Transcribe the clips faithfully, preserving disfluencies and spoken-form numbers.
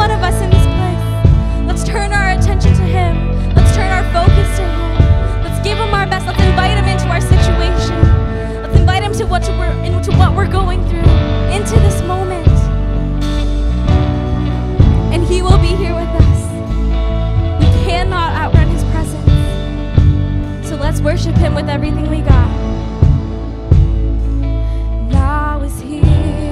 one of us in this place. Let's turn our attention to Him. Let's turn our focus to Him. Let's give Him our best. Let's invite Him into our situation. Let's invite Him to what we're, into what we're going through, into this moment. And He will be here with us. We cannot outrun His presence. So let's worship Him with everything we got. Now is here.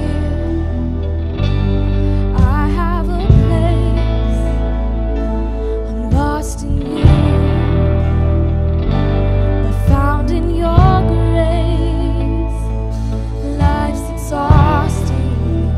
I have a place. I'm lost in You, but found in Your grace. Life's exhausting.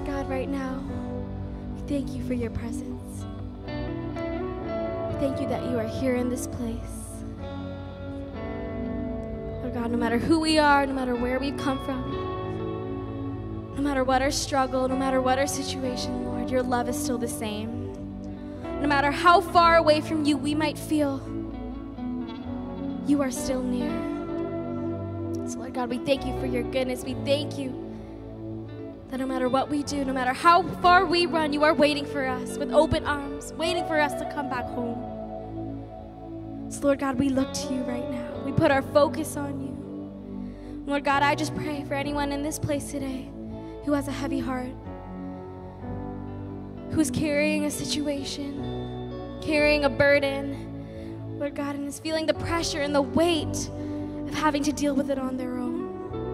Lord God, right now, we thank you for your presence. We thank you that you are here in this place. Lord God, no matter who we are, no matter where we've come from, no matter what our struggle, no matter what our situation, Lord, your love is still the same. No matter how far away from you we might feel, you are still near. So, Lord God, we thank you for your goodness. We thank you that no matter what we do, no matter how far we run, you are waiting for us with open arms, waiting for us to come back home. So, Lord God, we look to you right now. We put our focus on you. Lord God, I just pray for anyone in this place today who has a heavy heart, who's carrying a situation, carrying a burden, Lord God, and is feeling the pressure and the weight of having to deal with it on their own.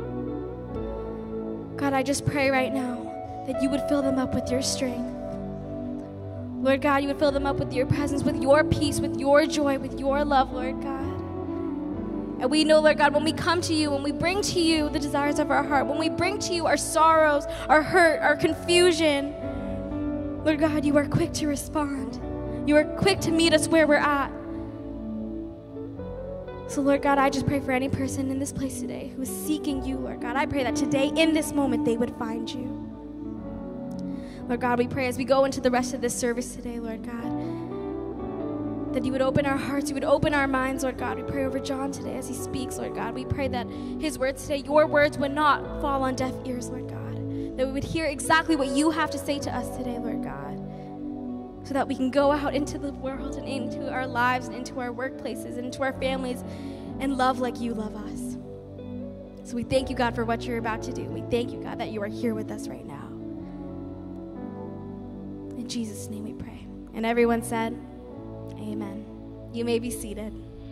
God, I just pray right now that you would fill them up with your strength. Lord God, you would fill them up with your presence, with your peace, with your joy, with your love, Lord God. And we know, Lord God, when we come to you, when we bring to you the desires of our heart, when we bring to you our sorrows, our hurt, our confusion, Lord God, you are quick to respond. You are quick to meet us where we're at. So, Lord God, I just pray for any person in this place today who is seeking you, Lord God. I pray that today, in this moment, they would find you. Lord God, we pray as we go into the rest of this service today, Lord God, that you would open our hearts, you would open our minds, Lord God. We pray over John today as he speaks, Lord God. We pray that his words today, your words, would not fall on deaf ears, Lord God. That we would hear exactly what you have to say to us today, Lord God, so that we can go out into the world and into our lives and into our workplaces and into our families and love like you love us. So we thank you, God, for what you're about to do. We thank you, God, that you are here with us right now. In Jesus' name we pray. And everyone said, amen. You may be seated.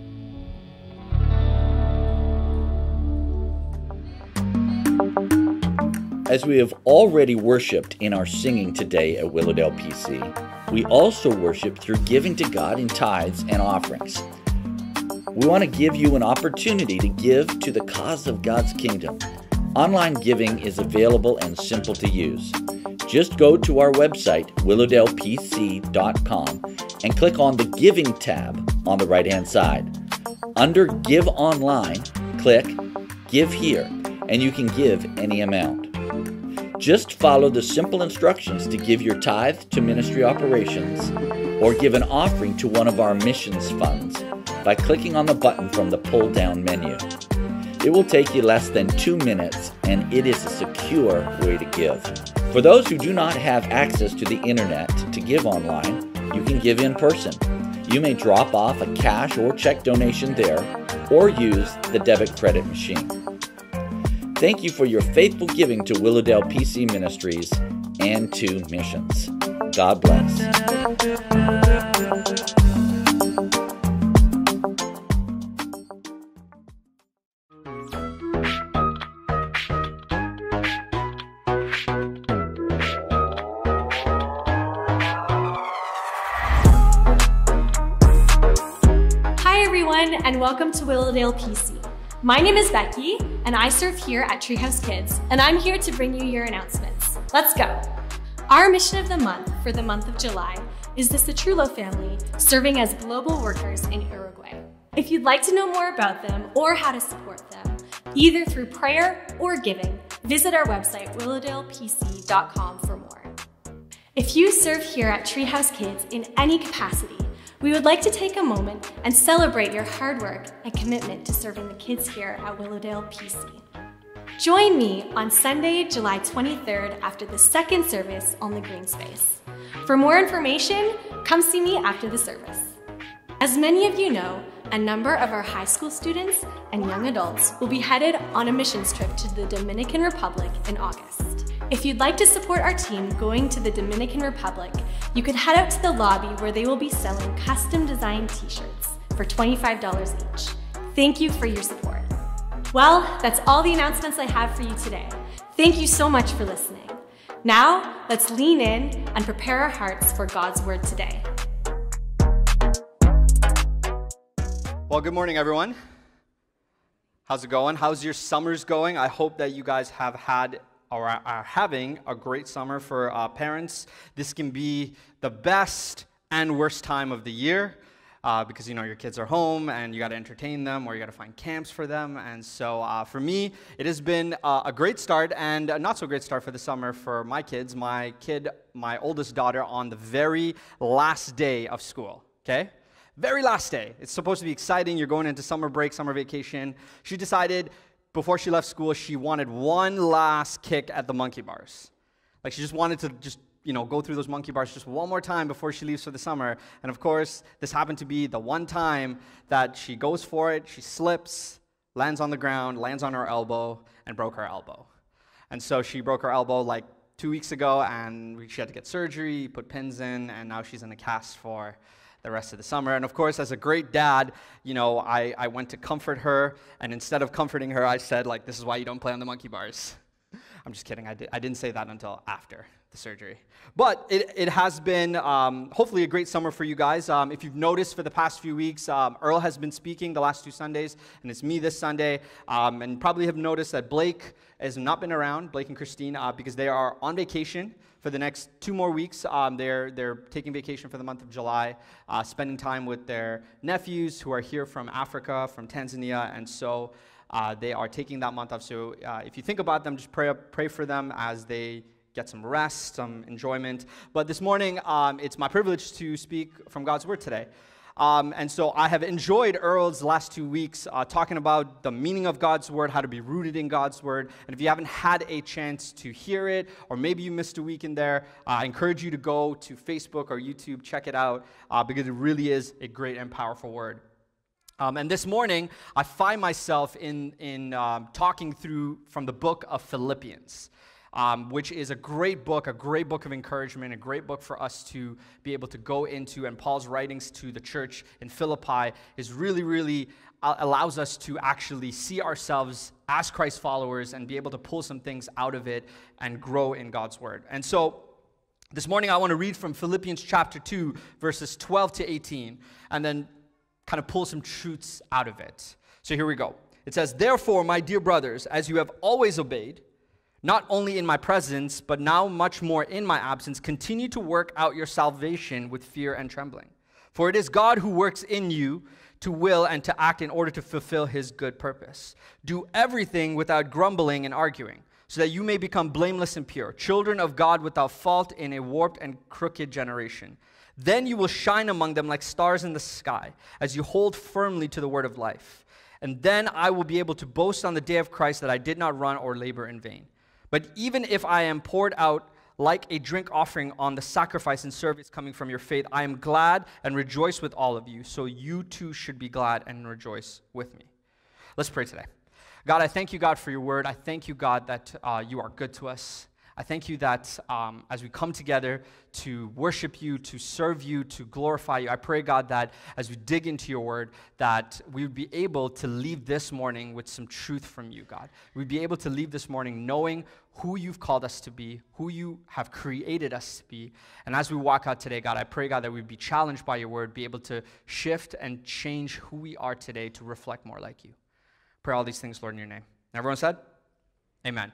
As we have already worshiped in our singing today at Willowdale P C, we also worship through giving to God in tithes and offerings. We want to give you an opportunity to give to the cause of God's kingdom. Online giving is available and simple to use. Just go to our website, willowdale p c dot com, and click on the Giving tab on the right-hand side. Under Give Online, click Give Here, and you can give any amount. Just follow the simple instructions to give your tithe to ministry operations or give an offering to one of our missions funds by clicking on the button from the pull-down menu. It will take you less than two minutes, and it is a secure way to give. For those who do not have access to the internet to give online, you can give in person. You may drop off a cash or check donation there or use the debit credit machine. Thank you for your faithful giving to Willowdale P C Ministries and to missions. God bless. Hi everyone, and welcome to Willowdale P C. My name is Becky, and I serve here at Treehouse Kids, and I'm here to bring you your announcements. Let's go. Our mission of the month for the month of July is the Citrullo family serving as global workers in Uruguay. If you'd like to know more about them or how to support them, either through prayer or giving, visit our website, willowdale p c dot com for more. If you serve here at Treehouse Kids in any capacity, we would like to take a moment and celebrate your hard work and commitment to serving the kids here at Willowdale P C. Join me on Sunday, July twenty-third after the second service on the green space. For more information, come see me after the service. As many of you know, a number of our high school students and young adults will be headed on a missions trip to the Dominican Republic in August. If you'd like to support our team going to the Dominican Republic, you could head out to the lobby where they will be selling custom designed t-shirts for twenty-five dollars each. Thank you for your support. Well, that's all the announcements I have for you today. Thank you so much for listening. Now, let's lean in and prepare our hearts for God's word today. Well, good morning, everyone. How's it going? How's your summers going? I hope that you guys have had are, are having a great summer. For uh, parents, this can be the best and worst time of the year. Uh, because, you know, your kids are home and you got to entertain them or you got to find camps for them. And so uh, for me, it has been uh, a great start and a not so great start for the summer for my kids. My kid, my oldest daughter, on the very last day of school, okay? Very last day. It's supposed to be exciting. You're going into summer break, summer vacation. She decided before she left school, she wanted one last kick at the monkey bars. Like she just wanted to just you know, go through those monkey bars just one more time before she leaves for the summer. And of course, this happened to be the one time that she goes for it, she slips, lands on the ground, lands on her elbow, and broke her elbow. And so she broke her elbow like two weeks ago, and she had to get surgery, put pins in, and now she's in a cast for the rest of the summer. And of course, as a great dad, you know, I, I went to comfort her, and instead of comforting her, I said, like, this is why you don't play on the monkey bars. I'm just kidding. I, did, I didn't say that until after the surgery. But it, it has been um, hopefully a great summer for you guys. Um, if you've noticed for the past few weeks, um, Earl has been speaking the last two Sundays, and it's me this Sunday. Um, and probably have noticed that Blake has not been around, Blake and Christine, uh, because they are on vacation for the next two more weeks. Um, they're, they're taking vacation for the month of July, uh, spending time with their nephews who are here from Africa, from Tanzania, and so Uh, they are taking that month off. So uh, if you think about them, just pray, pray for them as they get some rest, some enjoyment. But this morning, um, it's my privilege to speak from God's Word today. Um, and so I have enjoyed Earl's last two weeks uh, talking about the meaning of God's Word, how to be rooted in God's Word. And if you haven't had a chance to hear it, or maybe you missed a week in there, uh, I encourage you to go to Facebook or YouTube, check it out, uh, because it really is a great and powerful Word. Um, and this morning, I find myself in, in um, talking through from the book of Philippians, um, which is a great book, a great book of encouragement, a great book for us to be able to go into. And Paul's writings to the church in Philippi is really, really uh, allows us to actually see ourselves as Christ followers and be able to pull some things out of it and grow in God's Word. And so this morning, I want to read from Philippians chapter two, verses twelve to eighteen, and then kind of pull some truths out of it. So here we go. It says, "Therefore, my dear brothers, as you have always obeyed, not only in my presence, but now much more in my absence, continue to work out your salvation with fear and trembling. For it is God who works in you to will and to act in order to fulfill his good purpose. Do everything without grumbling and arguing, so that you may become blameless and pure, children of God without fault in a warped and crooked generation. Then you will shine among them like stars in the sky, as you hold firmly to the word of life. And then I will be able to boast on the day of Christ that I did not run or labor in vain. But even if I am poured out like a drink offering on the sacrifice and service coming from your faith, I am glad and rejoice with all of you. So you too should be glad and rejoice with me." Let's pray today. God, I thank you, God, for your word. I thank you, God, that uh, you are good to us. I thank you that um, as we come together to worship you, to serve you, to glorify you, I pray, God, that as we dig into your word, that we would be able to leave this morning with some truth from you, God. We'd be able to leave this morning knowing who you've called us to be, who you have created us to be. And as we walk out today, God, I pray, God, that we'd be challenged by your word, be able to shift and change who we are today to reflect more like you. Pray all these things, Lord, in your name. And everyone said? Amen.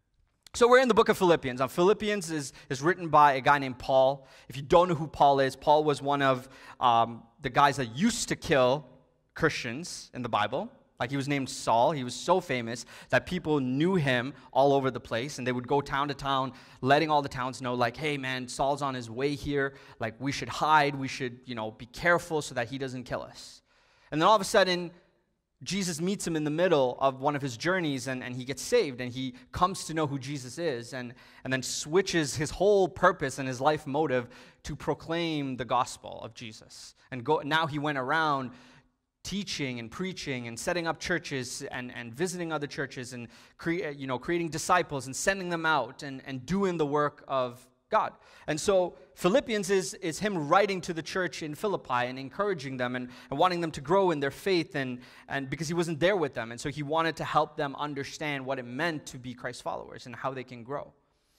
So we're in the book of Philippians. Now, Philippians is, is written by a guy named Paul. If you don't know who Paul is, Paul was one of um, the guys that used to kill Christians in the Bible. Like, he was named Saul. He was so famous that people knew him all over the place, and they would go town to town, letting all the towns know, like, hey, man, Saul's on his way here. Like, we should hide. We should, you know, be careful so that he doesn't kill us. And then all of a sudden, Jesus meets him in the middle of one of his journeys, and, and he gets saved, and he comes to know who Jesus is, and, and then switches his whole purpose and his life motive to proclaim the gospel of Jesus. And go, now he went around teaching and preaching and setting up churches and, and visiting other churches and cre- you know, creating disciples and sending them out and, and doing the work of God. And so Philippians is, is him writing to the church in Philippi and encouraging them and, and wanting them to grow in their faith, and, and because he wasn't there with them. And so he wanted to help them understand what it meant to be Christ followers and how they can grow.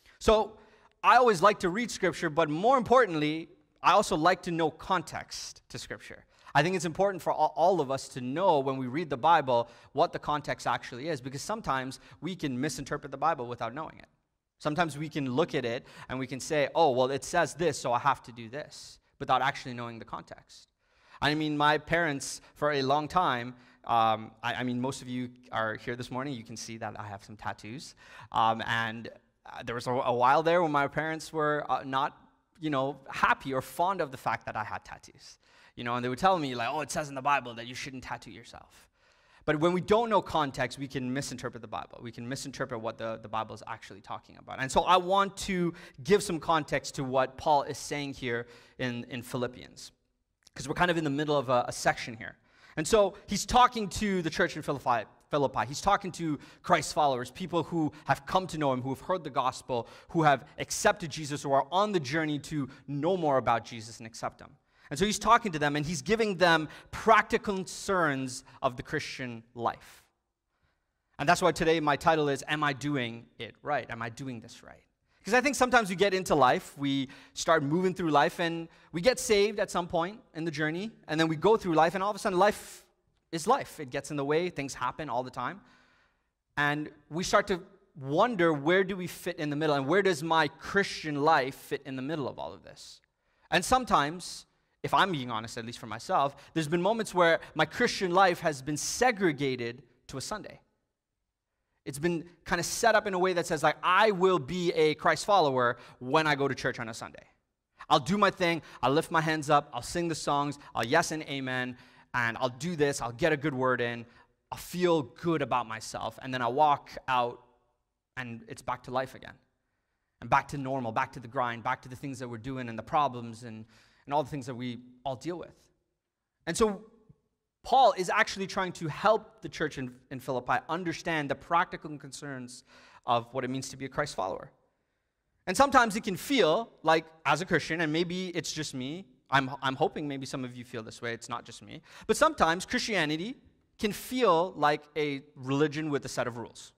So I always like to read Scripture, but more importantly, I also like to know context to Scripture. I think it's important for all, all of us to know when we read the Bible what the context actually is, because sometimes we can misinterpret the Bible without knowing it. Sometimes we can look at it and we can say, oh, well, it says this, so I have to do this, without actually knowing the context. I mean, my parents, for a long time, um, I, I mean, most of you are here this morning. You can see that I have some tattoos. Um, and uh, there was a, a while there when my parents were uh, not, you know, happy or fond of the fact that I had tattoos. You know, and they would tell me, like, oh, it says in the Bible that you shouldn't tattoo yourself. But when we don't know context, we can misinterpret the Bible. We can misinterpret what the, the Bible is actually talking about. And so I want to give some context to what Paul is saying here in, in Philippians, because we're kind of in the middle of a, a section here. And so he's talking to the church in Philippi. Philippi. He's talking to Christ's followers, people who have come to know him, who have heard the gospel, who have accepted Jesus, or are on the journey to know more about Jesus and accept him. And so he's talking to them, and he's giving them practical concerns of the Christian life. And that's why today my title is, Am I Doing It Right? Am I doing this right? Because I think sometimes we get into life, we start moving through life, and we get saved at some point in the journey, and then we go through life, and all of a sudden life is life. It gets in the way, things happen all the time. And we start to wonder, where do we fit in the middle, and where does my Christian life fit in the middle of all of this? And sometimes, if I'm being honest, at least for myself, there's been moments where my Christian life has been segregated to a Sunday. It's been kind of set up in a way that says, like, I will be a Christ follower when I go to church on a Sunday. I'll do my thing, I'll lift my hands up, I'll sing the songs, I'll yes and amen, and I'll do this, I'll get a good word in, I'll feel good about myself, and then I'll walk out, and it's back to life again. And back to normal, back to the grind, back to the things that we're doing and the problems and and all the things that we all deal with. And so Paul is actually trying to help the church in, in Philippi understand the practical concerns of what it means to be a Christ follower. And sometimes it can feel like, as a Christian, and maybe it's just me, I'm, I'm hoping maybe some of you feel this way, it's not just me, but sometimes Christianity can feel like a religion with a set of rules.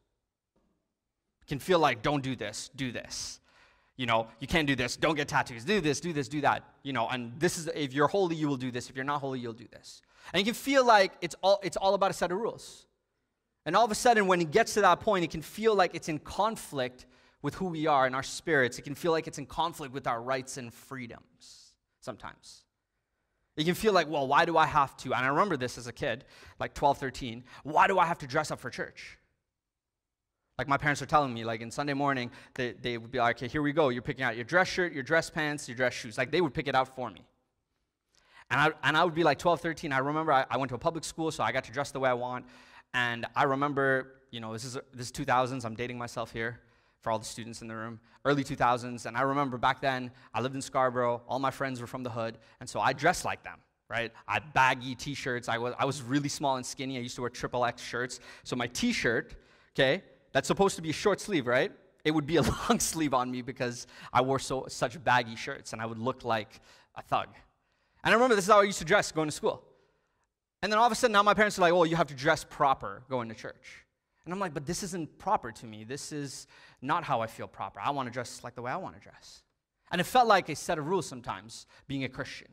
It can feel like, don't do this, do this. You know, you can't do this, don't get tattoos, do this, do this, do that. You know, and this is, if you're holy, you will do this. If you're not holy, you'll do this. And you can feel like it's all, it's all about a set of rules. And all of a sudden, when it gets to that point, it can feel like it's in conflict with who we are in our spirits. It can feel like it's in conflict with our rights and freedoms sometimes. It can feel like, well, why do I have to? And I remember this as a kid, like twelve, thirteen. Why do I have to dress up for church? Like my parents were telling me, like in Sunday morning, they, they would be like, okay, here we go. You're picking out your dress shirt, your dress pants, your dress shoes. Like they would pick it out for me. And I, and I would be like twelve, thirteen. I remember I, I went to a public school, so I got to dress the way I want. And I remember, you know, this is this is two thousands. I'm dating myself here for all the students in the room. Early two thousands. And I remember back then, I lived in Scarborough. All my friends were from the hood. And so I dressed like them, right? I had baggy T-shirts. I was, I was really small and skinny. I used to wear triple X shirts. So my T-shirt, okay, that's supposed to be a short sleeve, right? It would be a long sleeve on me because I wore so such baggy shirts, and I would look like a thug. And I remember this is how I used to dress going to school. And then all of a sudden, now my parents are like, oh, you have to dress proper going to church. And I'm like, but this isn't proper to me. This is not how I feel proper. I want to dress like the way I want to dress. And it felt like a set of rules sometimes, being a Christian.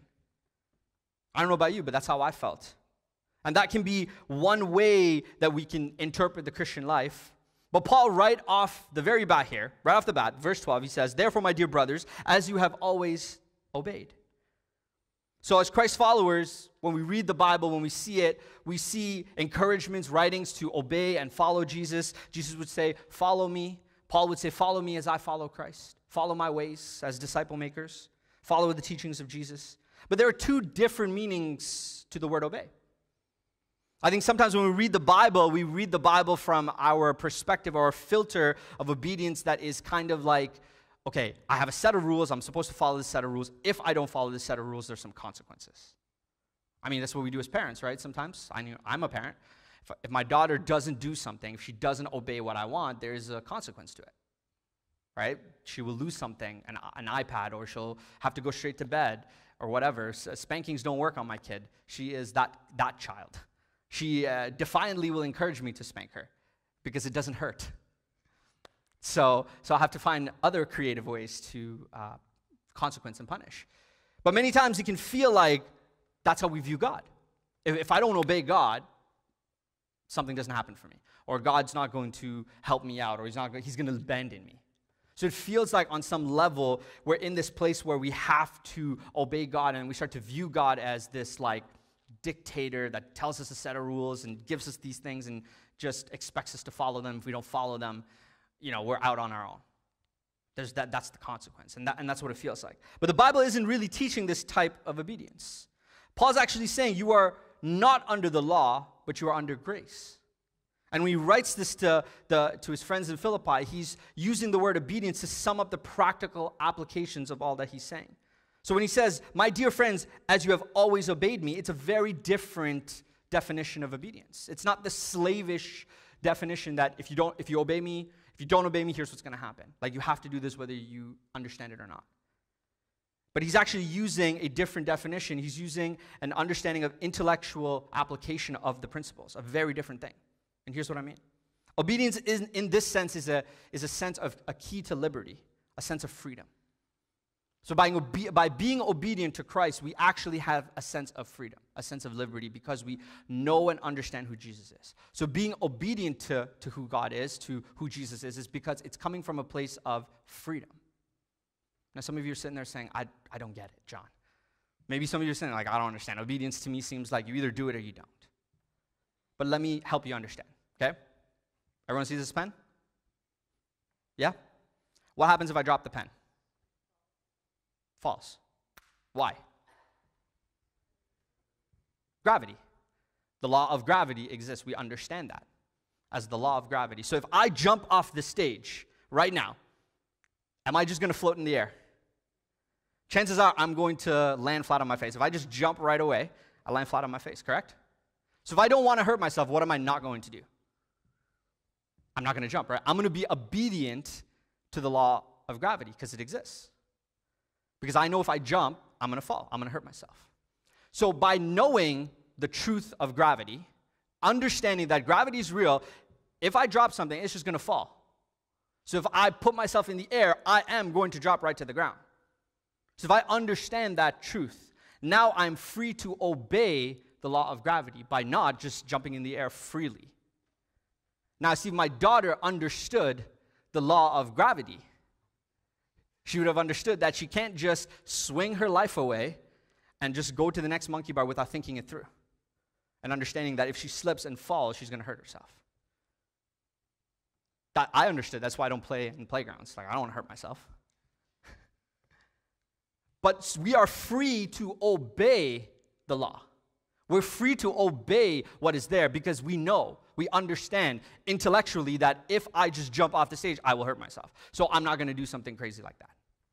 I don't know about you, but that's how I felt. And that can be one way that we can interpret the Christian life. But Paul, right off the very bat here, right off the bat, verse twelve, he says, therefore, my dear brothers, as you have always obeyed. So as Christ followers, when we read the Bible, when we see it, we see encouragements, writings to obey and follow Jesus. Jesus would say, follow me. Paul would say, follow me as I follow Christ. Follow my ways as disciple makers. Follow the teachings of Jesus. But there are two different meanings to the word obey. I think sometimes when we read the Bible, we read the Bible from our perspective or filter of obedience that is kind of like, okay, I have a set of rules. I'm supposed to follow this set of rules. If I don't follow this set of rules, there's some consequences. I mean, that's what we do as parents, right? Sometimes, I knew, I'm a parent. If, if my daughter doesn't do something, if she doesn't obey what I want, there's a consequence to it, right? She will lose something, an, an iPad, or she'll have to go straight to bed, or whatever. So spankings don't work on my kid. She is that, that child. She uh, defiantly will encourage me to spank her because it doesn't hurt. So, so I have to find other creative ways to uh, consequence and punish. But many times it can feel like that's how we view God. If, if I don't obey God, something doesn't happen for me. Or God's not going to help me out, or he's, not, he's going to abandon me. So it feels like on some level, we're in this place where we have to obey God, and we start to view God as this like dictator that tells us a set of rules and gives us these things and just expects us to follow them. If we don't follow them, you know, we're out on our own. There's that, that's the consequence, and, that, and that's what it feels like. But the Bible isn't really teaching this type of obedience. Paul's actually saying you are not under the law, but you are under grace. And when he writes this to, the, to his friends in Philippi, he's using the word obedience to sum up the practical applications of all that he's saying. So when he says, my dear friends, as you have always obeyed me, it's a very different definition of obedience. It's not the slavish definition that if you don't, if you obey me, if you don't obey me, here's what's going to happen. Like you have to do this whether you understand it or not. But he's actually using a different definition. He's using an understanding of intellectual application of the principles, a very different thing. And here's what I mean. Obedience is, in this sense is a, is a sense of a key to liberty, a sense of freedom. So by, obe- by being obedient to Christ, we actually have a sense of freedom, a sense of liberty, because we know and understand who Jesus is. So being obedient to, to who God is, to who Jesus is, is because it's coming from a place of freedom. Now some of you are sitting there saying, I, I don't get it, John. Maybe some of you are saying, like, I don't understand. Obedience to me seems like you either do it or you don't. But let me help you understand, okay? Everyone sees this pen? Yeah? What happens if I drop the pen? Falls. Why? Gravity. The law of gravity exists. We understand that as the law of gravity. So if I jump off the stage right now, am I just going to float in the air? Chances are I'm going to land flat on my face. If I just jump right away, I land flat on my face, correct? So if I don't want to hurt myself, what am I not going to do? I'm not going to jump, right? I'm going to be obedient to the law of gravity because it exists. Because I know if I jump, I'm going to fall. I'm going to hurt myself. So by knowing the truth of gravity, understanding that gravity is real, if I drop something, it's just going to fall. So if I put myself in the air, I am going to drop right to the ground. So if I understand that truth, now I'm free to obey the law of gravity by not just jumping in the air freely. Now, see, if my daughter understood the law of gravity, she would have understood that she can't just swing her life away and just go to the next monkey bar without thinking it through and understanding that if she slips and falls, she's going to hurt herself. That I understood. That's why I don't play in playgrounds. Like, I don't want to hurt myself. But we are free to obey the law. We're free to obey what is there because we know, we understand intellectually that if I just jump off the stage, I will hurt myself. So I'm not going to do something crazy like that.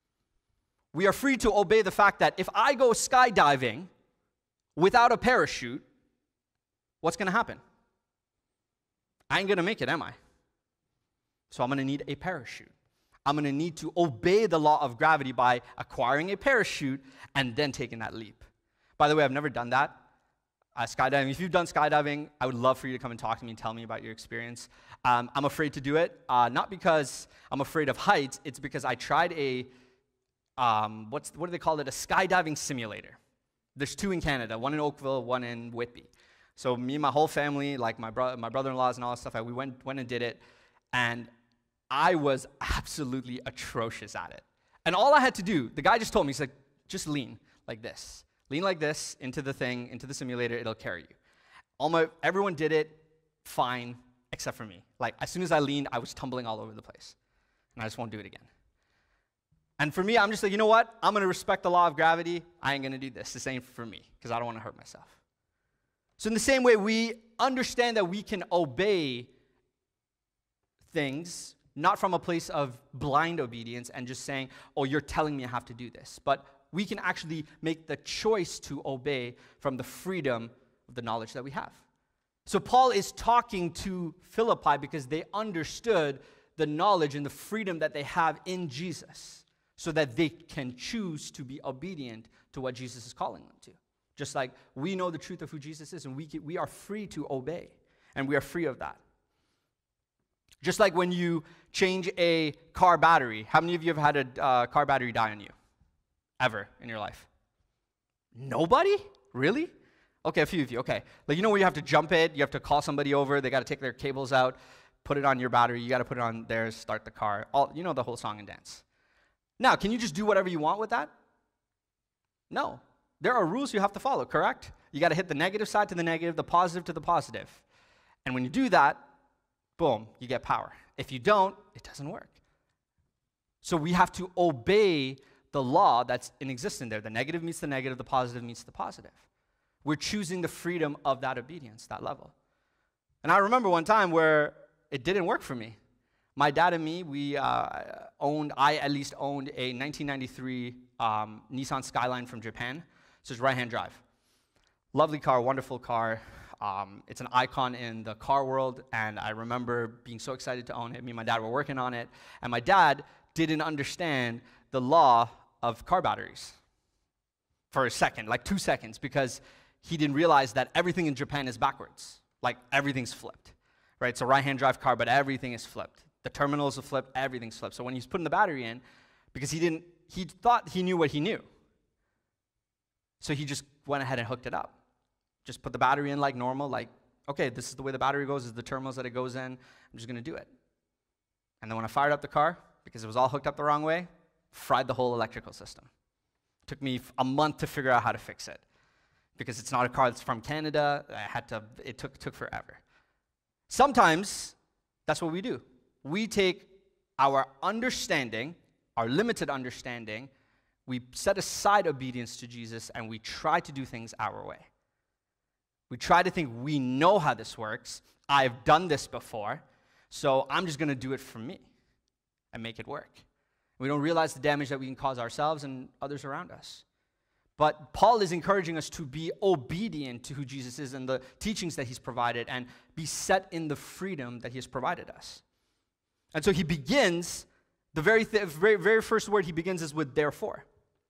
We are free to obey the fact that if I go skydiving without a parachute, what's going to happen? I ain't going to make it, am I? So I'm going to need a parachute. I'm going to need to obey the law of gravity by acquiring a parachute and then taking that leap. By the way, I've never done that. Uh, skydiving. If you've done skydiving, I would love for you to come and talk to me and tell me about your experience. Um, I'm afraid to do it, uh, not because I'm afraid of heights. It's because I tried a, um, what's what do they call it? A skydiving simulator. There's two in Canada, one in Oakville, one in Whitby. So me and my whole family, like my bro- my brother-in-laws and all that stuff, we went went and did it, and I was absolutely atrocious at it. And all I had to do, the guy just told me, he's like, just lean like this. Lean like this into the thing, into the simulator, it'll carry you. All my, everyone did it fine, except for me. Like, as soon as I leaned, I was tumbling all over the place. And I just won't do it again. And for me, I'm just like, you know what? I'm going to respect the law of gravity. I ain't going to do this. This ain't for me, because I don't want to hurt myself. So in the same way, we understand that we can obey things, not from a place of blind obedience and just saying, oh, you're telling me I have to do this. But we can actually make the choice to obey from the freedom of the knowledge that we have. So Paul is talking to Philippi because they understood the knowledge and the freedom that they have in Jesus so that they can choose to be obedient to what Jesus is calling them to. Just like we know the truth of who Jesus is, and we, can, we are free to obey, and we are free of that. Just like when you change a car battery. How many of you have had a uh, car battery die on you? Ever in your life? Nobody? Really? Okay, a few of you. Okay. Like, you know where you have to jump it, you have to call somebody over, they got to take their cables out. put it on your battery, you got to put it on theirs, start the car. All, you know the whole song and dance. Now, can you just do whatever you want with that? No. There are rules you have to follow, correct? You got to hit the negative side to the negative, the positive to the positive. And when you do that, boom, you get power. If you don't, it doesn't work. So we have to obey the law that's in existence there. The negative meets the negative, the positive meets the positive. We're choosing the freedom of that obedience, that level. And I remember one time where it didn't work for me. My dad and me, we uh, owned, I at least owned a nineteen ninety-three um, Nissan Skyline from Japan. So it's right-hand drive. Lovely car, wonderful car. Um, it's an icon in the car world, and I remember being so excited to own it. Me and my dad were working on it, and my dad didn't understand the law of car batteries for a second, like two seconds, because he didn't realize that everything in Japan is backwards. Like, everything's flipped, right? It's a right-hand drive car, but everything is flipped. The terminals are flipped, everything's flipped. So when he's putting the battery in, because he didn't, he thought he knew what he knew. So he just went ahead and hooked it up. Just put the battery in like normal, like, okay, this is the way the battery goes, this is the terminals that it goes in, I'm just gonna do it. And then when I fired up the car, because it was all hooked up the wrong way, fried the whole electrical system. It took me a month to figure out how to fix it. Because it's not a car that's from Canada, I had to, it took, took forever. Sometimes, that's what we do. We take our understanding, our limited understanding, we set aside obedience to Jesus, and we try to do things our way. We try to think we know how this works, I've done this before, so I'm just going to do it for me and make it work. We don't realize the damage that we can cause ourselves and others around us. But Paul is encouraging us to be obedient to who Jesus is and the teachings that he's provided, and be set in the freedom that he has provided us. And so he begins, the very, th- very, very first word he begins is with therefore.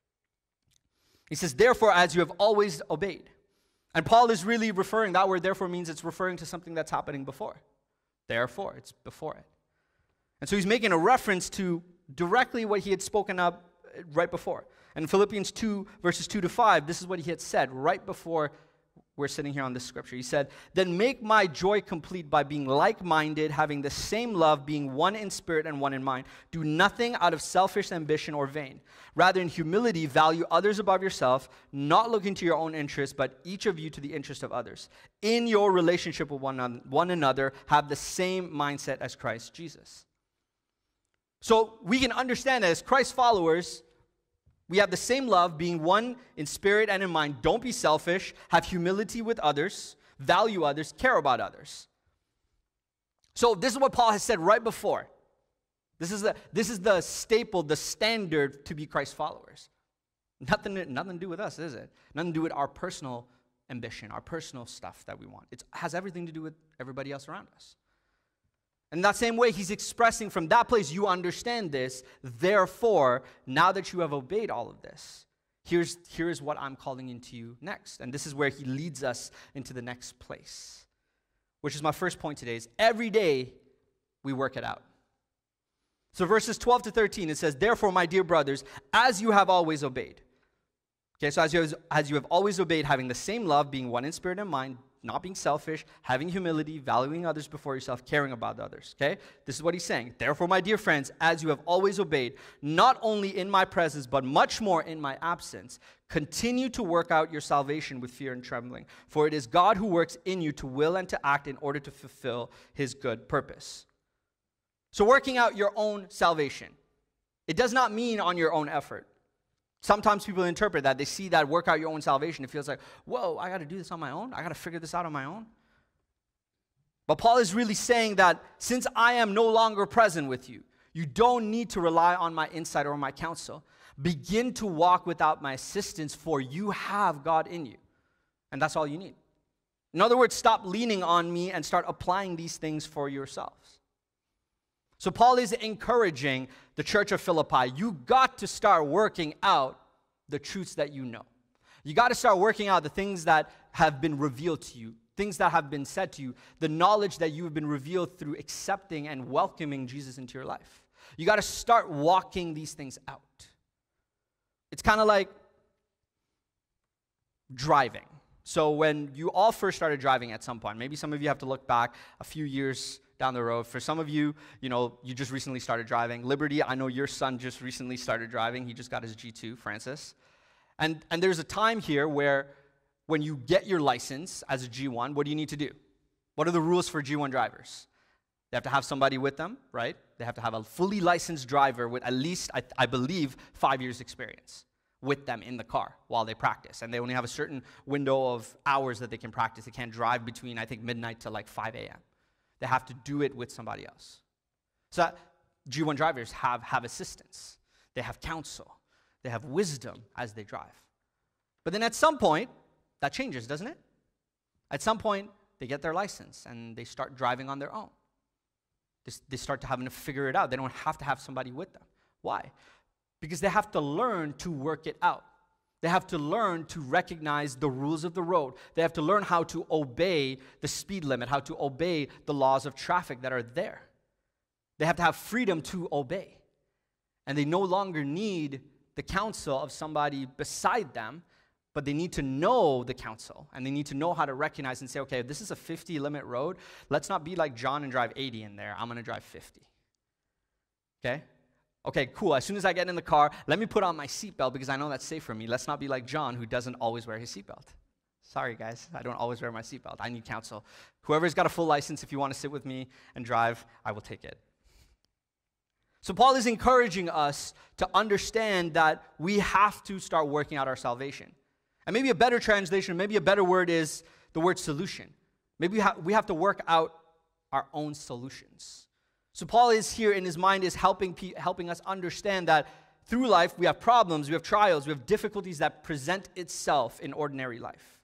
He says, therefore, as you have always obeyed. And Paul is really referring, that word therefore means it's referring to something that's happening before. Therefore, it's before it. And so he's making a reference to directly what he had spoken up right before. And in Philippians two, verses two to five, this is what he had said right before we're sitting here on this scripture. He said, then make my joy complete by being like-minded, having the same love, being one in spirit and one in mind. Do nothing out of selfish ambition or vain. Rather, in humility, value others above yourself, not looking to your own interests, but each of you to the interest of others. In your relationship with one, one another, have the same mindset as Christ Jesus. So we can understand that as Christ followers, we have the same love, being one in spirit and in mind. Don't be selfish. Have humility with others. Value others. Care about others. So this is what Paul has said right before. This is the, this is the staple, the standard to be Christ followers. Nothing, nothing to do with us, is it? Nothing to do with our personal ambition, our personal stuff that we want. It has everything to do with everybody else around us. In that same way, he's expressing from that place, you understand this, therefore, now that you have obeyed all of this, here's, here's what I'm calling into you next. And this is where he leads us into the next place, which is my first point today, is every day we work it out. So verses twelve to thirteen, it says, therefore, my dear brothers, as you have always obeyed. Okay, so as you, have, as you have always obeyed, having the same love, being one in spirit and mind, not being selfish, having humility, valuing others before yourself, caring about others, okay? This is what he's saying. Therefore, my dear friends, as you have always obeyed, not only in my presence, but much more in my absence, continue to work out your salvation with fear and trembling. For it is God who works in you to will and to act in order to fulfill his good purpose. So working out your own salvation, it does not mean on your own effort. Sometimes people interpret that. They see that work out your own salvation. It feels like, whoa, I got to do this on my own? I got to figure this out on my own? But Paul is really saying that since I am no longer present with you, you don't need to rely on my insight or my counsel. Begin to walk without my assistance, for you have God in you. And that's all you need. In other words, stop leaning on me and start applying these things for yourselves. So Paul is encouraging the church of Philippi, you got to start working out the truths that you know. You got to start working out the things that have been revealed to you, things that have been said to you, the knowledge that you have been revealed through accepting and welcoming Jesus into your life. You got to start walking these things out. It's kind of like driving. So when you all first started driving at some point, maybe some of you have to look back a few years down the road. For some of you, you know, you just recently started driving. Liberty, I know your son just recently started driving. He just got his G two, Francis. And, and there's a time here where when you get your license as a G one, what do you need to do? What are the rules for G one drivers? They have to have somebody with them, right? They have to have a fully licensed driver with at least, I, I believe, five years experience with them in the car while they practice. And they only have a certain window of hours that they can practice. They can't drive between, I think, midnight to like five a.m. They have to do it with somebody else. So that G one drivers have, have assistance. They have counsel. They have wisdom as they drive. But then at some point, that changes, doesn't it? At some point, they get their license and they start driving on their own. They, they start to having to figure it out. They don't have to have somebody with them. Why? Because they have to learn to work it out. They have to learn to recognize the rules of the road. They have to learn how to obey the speed limit, how to obey the laws of traffic that are there. They have to have freedom to obey. And they no longer need the counsel of somebody beside them, but they need to know the counsel, and they need to know how to recognize and say, okay, if this is a fifty limit road, let's not be like John and drive eighty in there. I'm going to drive fifty. Okay? Okay, cool. As soon as I get in the car, let me put on my seatbelt because I know that's safe for me. Let's not be like John, who doesn't always wear his seatbelt. Sorry, guys. I don't always wear my seatbelt. I need counsel. Whoever's got a full license, if you want to sit with me and drive, I will take it. So Paul is encouraging us to understand that we have to start working out our salvation. And maybe a better translation, maybe a better word is the word solution. Maybe we, ha- we have to work out our own solutions. So Paul is here in his mind is helping, pe- helping us understand that through life we have problems, we have trials, we have difficulties that present itself in ordinary life.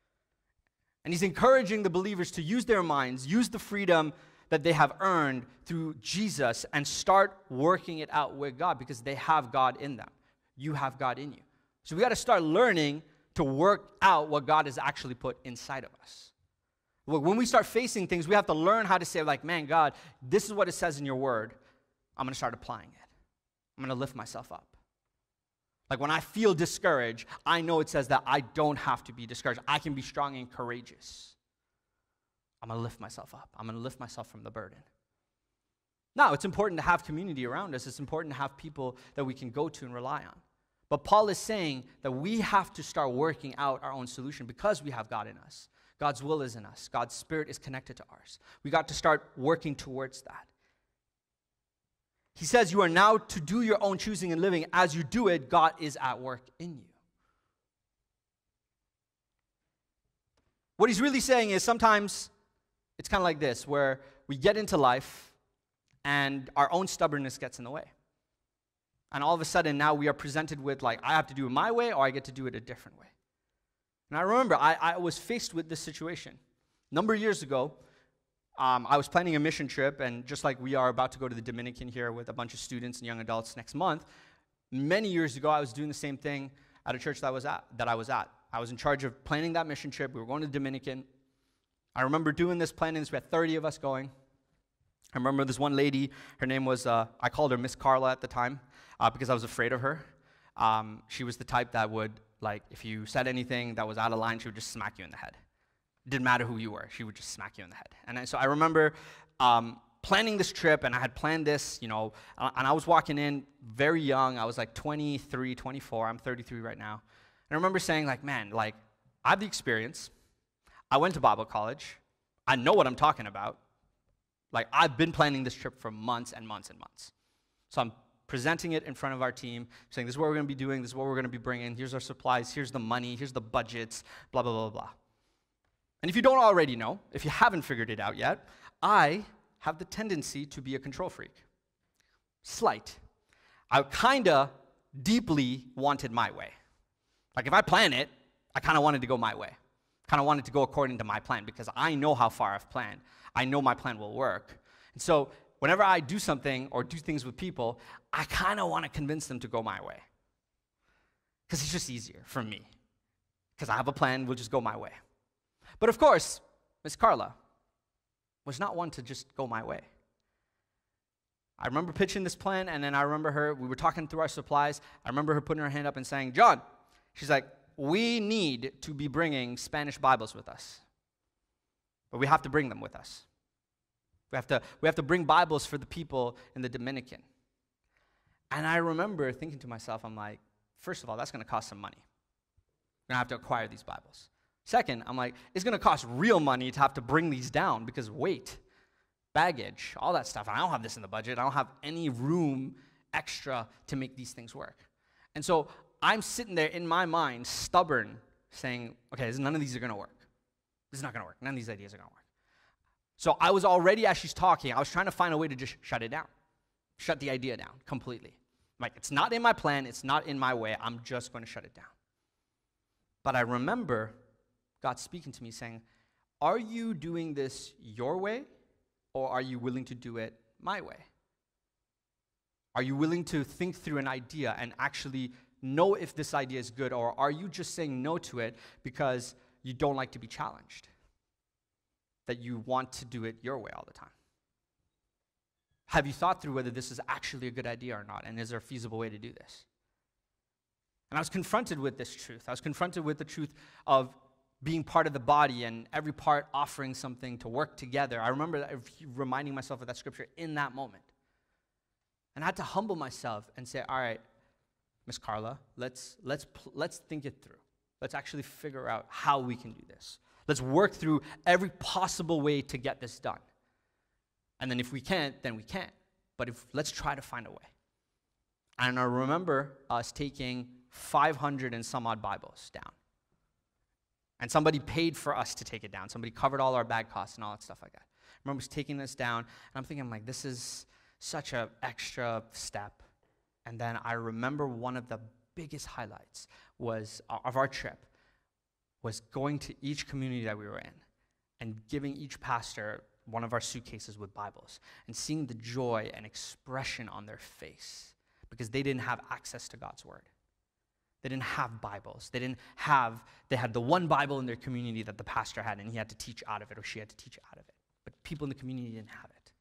And he's encouraging the believers to use their minds, use the freedom that they have earned through Jesus and start working it out with God because they have God in them. You have God in you. So we got to start learning to work out what God has actually put inside of us. When we start facing things, we have to learn how to say, like, man, God, this is what it says in your word. I'm going to start applying it. I'm going to lift myself up. Like when I feel discouraged, I know it says that I don't have to be discouraged. I can be strong and courageous. I'm going to lift myself up. I'm going to lift myself from the burden. Now, it's important to have community around us. It's important to have people that we can go to and rely on. But Paul is saying that we have to start working out our own solution because we have God in us. God's will is in us. God's spirit is connected to ours. We got to start working towards that. He says you are now to do your own choosing and living. As you do it, God is at work in you. What he's really saying is sometimes it's kind of like this, where we get into life and our own stubbornness gets in the way. And all of a sudden now we are presented with like, I have to do it my way or I get to do it a different way. And I remember I, I was faced with this situation. A number of years ago, um, I was planning a mission trip, and just like we are about to go to the Dominican here with a bunch of students and young adults next month, many years ago I was doing the same thing at a church that I was at. That I was at. I was in charge of planning that mission trip. We were going to the Dominican. I remember doing this, planning this. We had thirty of us going. I remember this one lady, her name was, uh, I called her Miss Carla at the time uh, because I was afraid of her. Um, she was the type that would, like, if you said anything that was out of line, she would just smack you in the head. It didn't matter who you were. She would just smack you in the head. And I, so I remember um, planning this trip, and I had planned this, you know, and I was walking in very young. I was like twenty-three, twenty-four. I'm thirty-three right now. And I remember saying, like, man, like, I have the experience. I went to Bible college. I know what I'm talking about. Like, I've been planning this trip for months and months and months. So I'm presenting it in front of our team, saying this is what we're going to be doing, this is what we're going to be bringing, here's our supplies, here's the money, here's the budgets, blah, blah, blah, blah. And if you don't already know, if you haven't figured it out yet, I have the tendency to be a control freak. Slight. I kind of deeply wanted my way. Like if I plan it, I kind of wanted to go my way. Kind of wanted to go according to my plan because I know how far I've planned. I know my plan will work. And so whenever I do something or do things with people, I kind of want to convince them to go my way. Because it's just easier for me. Because I have a plan, we'll just go my way. But of course, Miss Carla was not one to just go my way. I remember pitching this plan, and then I remember her, we were talking through our supplies. I remember her putting her hand up and saying, John, she's like, we need to be bringing Spanish Bibles with us. But we have to bring them with us. We have to, we have to bring Bibles for the people in the Dominican. And I remember thinking to myself, I'm like, first of all, that's going to cost some money. We're going to have to acquire these Bibles. Second, I'm like, it's going to cost real money to have to bring these down because weight, baggage, all that stuff. And I don't have this in the budget. I don't have any room extra to make these things work. And so I'm sitting there in my mind, stubborn, saying, okay, none of these are going to work. This is not going to work. None of these ideas are going to work. So I was already, as she's talking, I was trying to find a way to just shut it down. Shut the idea down completely. Like, it's not in my plan. It's not in my way. I'm just going to shut it down. But I remember God speaking to me saying, are you doing this your way, or are you willing to do it my way? Are you willing to think through an idea and actually know if this idea is good, or are you just saying no to it because you don't like to be challenged? That you want to do it your way all the time? Have you thought through whether this is actually a good idea or not, and is there a feasible way to do this? And I was confronted with this truth. I was confronted with the truth of being part of the body and every part offering something to work together. I remember that, reminding myself of that scripture in that moment. And I had to humble myself and say, all right, Miss Carla, let's, let's, let's think it through. Let's actually figure out how we can do this. Let's work through every possible way to get this done. And then if we can't, then we can't. But if let's try to find a way. And I remember us taking five hundred and some odd Bibles down. And somebody paid for us to take it down. Somebody covered all our bag costs and all that stuff like that. I remember us taking this down, and I'm thinking, I'm like, this is such an extra step. And then I remember one of the biggest highlights was uh, of our trip was going to each community that we were in and giving each pastor one of our suitcases with Bibles and seeing the joy and expression on their face because they didn't have access to God's word. They didn't have Bibles. They didn't have, they had the one Bible in their community that the pastor had, and he had to teach out of it, or she had to teach out of it. But people in the community didn't have it.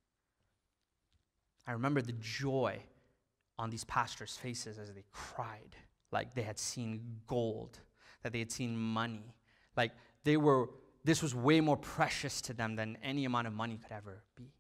I remember the joy on these pastors' faces as they cried, like they had seen gold, that they had seen money. Like they were, this was way more precious to them than any amount of money could ever be.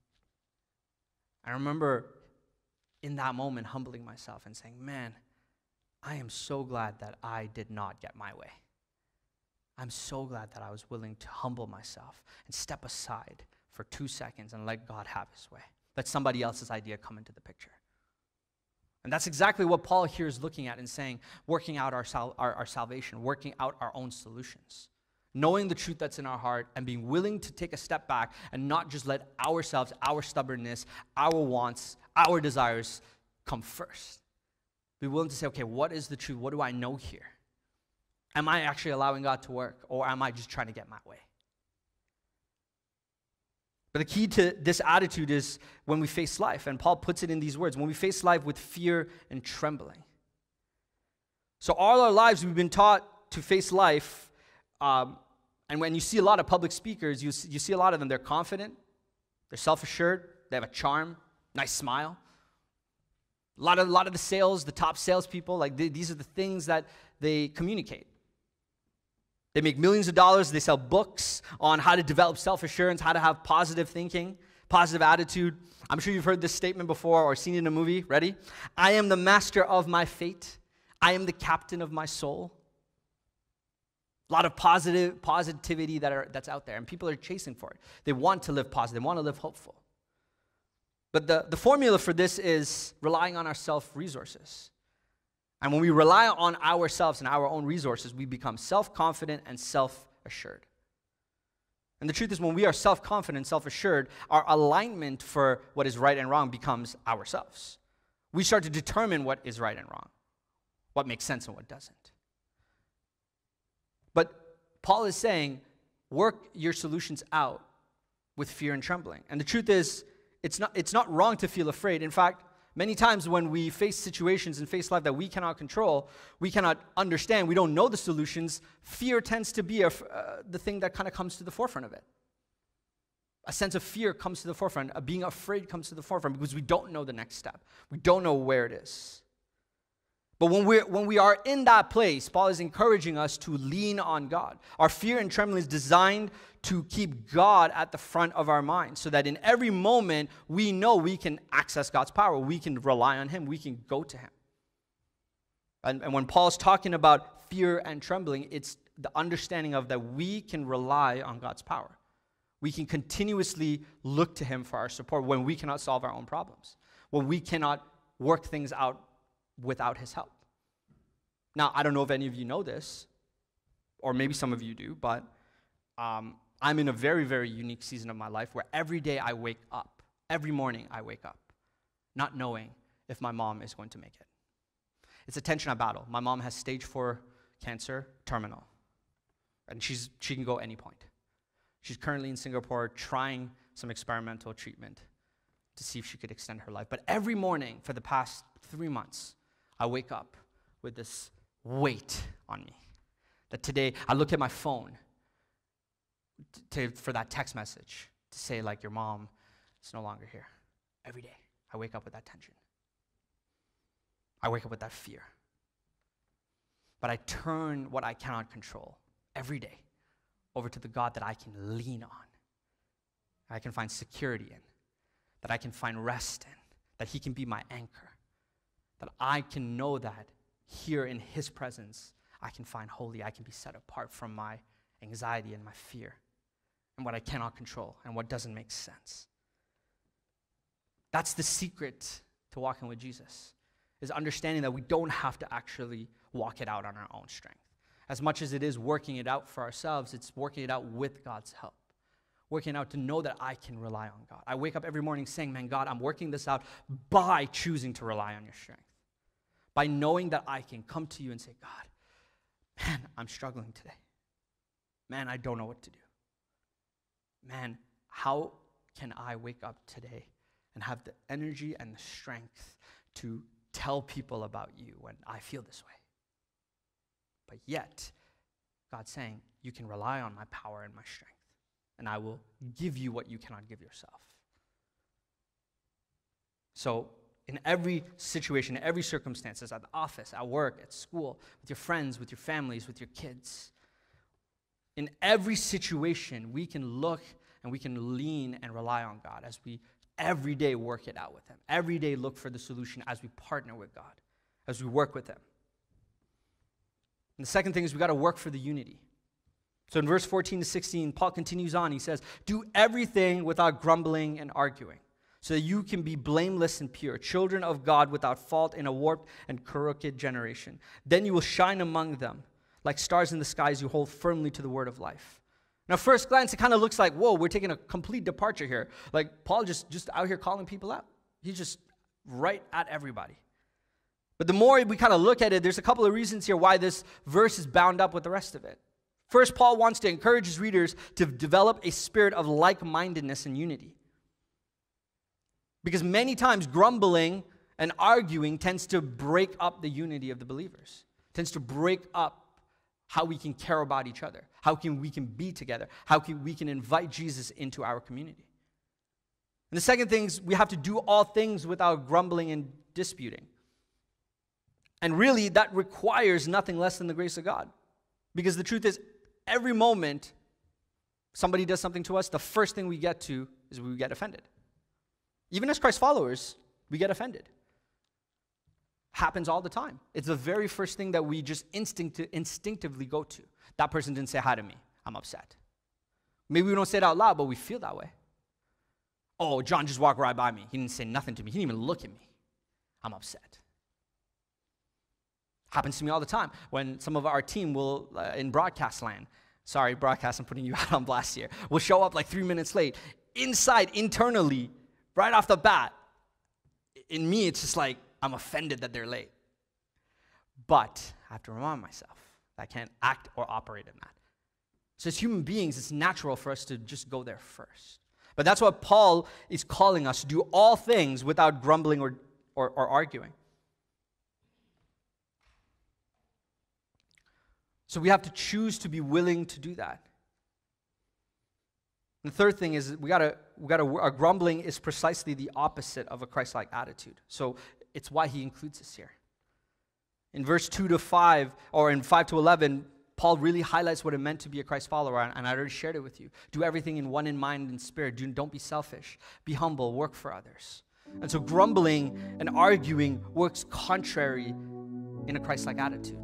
I remember in that moment humbling myself and saying, man, I am so glad that I did not get my way. I'm so glad that I was willing to humble myself and step aside for two seconds and let God have his way. Let somebody else's idea come into the picture. And that's exactly what Paul here is looking at and saying, working out our, sal- our, our salvation, working out our own solutions. Knowing the truth that's in our heart and being willing to take a step back and not just let ourselves, our stubbornness, our wants, our desires come first. Be willing to say, okay, what is the truth? What do I know here? Am I actually allowing God to work, or am I just trying to get my way? But the key to this attitude is when we face life, and Paul puts it in these words, when we face life with fear and trembling. So all our lives we've been taught to face life, um, and when you see a lot of public speakers, you, you see a lot of them, they're confident, they're self-assured, they have a charm, nice smile. A lot of, a lot of the sales, the top salespeople, like they, these are the things that they communicate. They make millions of dollars. They sell books on how to develop self-assurance, how to have positive thinking, positive attitude. I'm sure you've heard this statement before or seen it in a movie. Ready? I am the master of my fate. I am the captain of my soul. A lot of positive positivity that are, that's out there, and people are chasing for it. They want to live positive. They want to live hopeful. But the, the formula for this is relying on our self-resources. And when we rely on ourselves and our own resources, we become self-confident and self-assured. And the truth is, when we are self-confident and self-assured, our alignment for what is right and wrong becomes ourselves. We start to determine what is right and wrong, what makes sense and what doesn't. But Paul is saying, work your solutions out with fear and trembling. And the truth is, It's not, it's not wrong to feel afraid. In fact, many times when we face situations and face life that we cannot control, we cannot understand, we don't know the solutions, fear tends to be a, uh, the thing that kind of comes to the forefront of it. A sense of fear comes to the forefront. A being afraid comes to the forefront because we don't know the next step. We don't know where it is. But when, we're, when we are in that place, Paul is encouraging us to lean on God. Our fear and trembling is designed to keep God at the front of our mind so that in every moment we know we can access God's power. We can rely on him. We can go to him. And, and when Paul's talking about fear and trembling, it's the understanding of that we can rely on God's power. We can continuously look to him for our support when we cannot solve our own problems, when we cannot work things out without his help. Now, I don't know if any of you know this, or maybe some of you do, but um, I'm in a very, very unique season of my life where every day I wake up, every morning I wake up, not knowing if my mom is going to make it. It's a tension I battle. My mom has stage four cancer, terminal, and she's she can go any point. She's currently in Singapore trying some experimental treatment to see if she could extend her life. But every morning for the past three months, I wake up with this weight on me. That today, I look at my phone to, for that text message to say, like, your mom is no longer here. Every day, I wake up with that tension. I wake up with that fear. But I turn what I cannot control every day over to the God that I can lean on, I can find security in, that I can find rest in, that he can be my anchor, that I can know that here in his presence, I can find holy, I can be set apart from my anxiety and my fear and what I cannot control and what doesn't make sense. That's the secret to walking with Jesus, is understanding that we don't have to actually walk it out on our own strength. As much as it is working it out for ourselves, it's working it out with God's help. Working out to know that I can rely on God. I wake up every morning saying, man, God, I'm working this out by choosing to rely on your strength. By knowing that I can come to you and say, God, man, I'm struggling today. Man, I don't know what to do. Man, how can I wake up today and have the energy and the strength to tell people about you when I feel this way? But yet, God's saying, you can rely on my power and my strength, and I will give you what you cannot give yourself. So, in every situation, in every circumstance, at the office, at work, at school, with your friends, with your families, with your kids, in every situation, we can look and we can lean and rely on God as we every day work it out with him. Every day look for the solution as we partner with God, as we work with him. And the second thing is we got to work for the unity. So in verse fourteen to sixteen, Paul continues on. He says, do everything without grumbling and arguing, so that you can be blameless and pure, children of God without fault in a warped and crooked generation. Then you will shine among them like stars in the skies. You hold firmly to the word of life. Now, first glance, it kind of looks like, whoa, we're taking a complete departure here. Like Paul just, just out here calling people out. He's just right at everybody. But the more we kind of look at it, there's a couple of reasons here why this verse is bound up with the rest of it. First, Paul wants to encourage his readers to develop a spirit of like-mindedness and unity. Because many times grumbling and arguing tends to break up the unity of the believers, tends to break up how we can care about each other, how can we can be together, how can we can invite Jesus into our community. And the second thing is we have to do all things without grumbling and disputing. And really, that requires nothing less than the grace of God. Because the truth is, every moment somebody does something to us, the first thing we get to is we get offended. Even as Christ followers, we get offended. Happens all the time. It's the very first thing that we just instinct instinctively go to. That person didn't say hi to me. I'm upset. Maybe we don't say it out loud, but we feel that way. Oh, John just walked right by me. He didn't say nothing to me. He didn't even look at me. I'm upset. Happens to me all the time when some of our team will, uh, in broadcast land, sorry, broadcast, I'm putting you out on blast here, will show up like three minutes late. Inside, internally, right off the bat, in me, it's just like, I'm offended that they're late. But I have to remind myself that I can't act or operate in that. So as human beings, it's natural for us to just go there first. But that's what Paul is calling us to do, all things without grumbling or, or, or arguing. So we have to choose to be willing to do that. And the third thing is we gotta we gotta our grumbling is precisely the opposite of a Christ-like attitude. So it's why he includes us here. In verse two to five, or in five to eleven, Paul really highlights what it meant to be a Christ follower, and I already shared it with you. Do everything in one in mind and spirit. Do, don't be selfish. Be humble. Work for others. And so grumbling and arguing works contrary in a Christ-like attitude.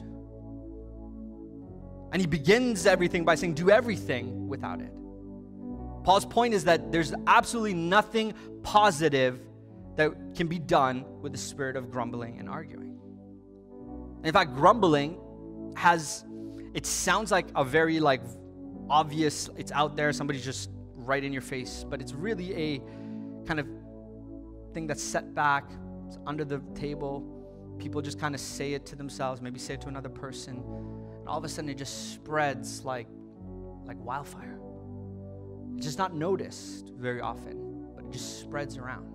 And he begins everything by saying, do everything without it. Paul's point is that there's absolutely nothing positive that can be done with the spirit of grumbling and arguing. And in fact, grumbling has, it sounds like a very like obvious, it's out there, somebody's just right in your face, but it's really a kind of thing that's set back, it's under the table. People just kind of say it to themselves, maybe say it to another person, and all of a sudden it just spreads like, like wildfire. It's just not noticed very often, but it just spreads around.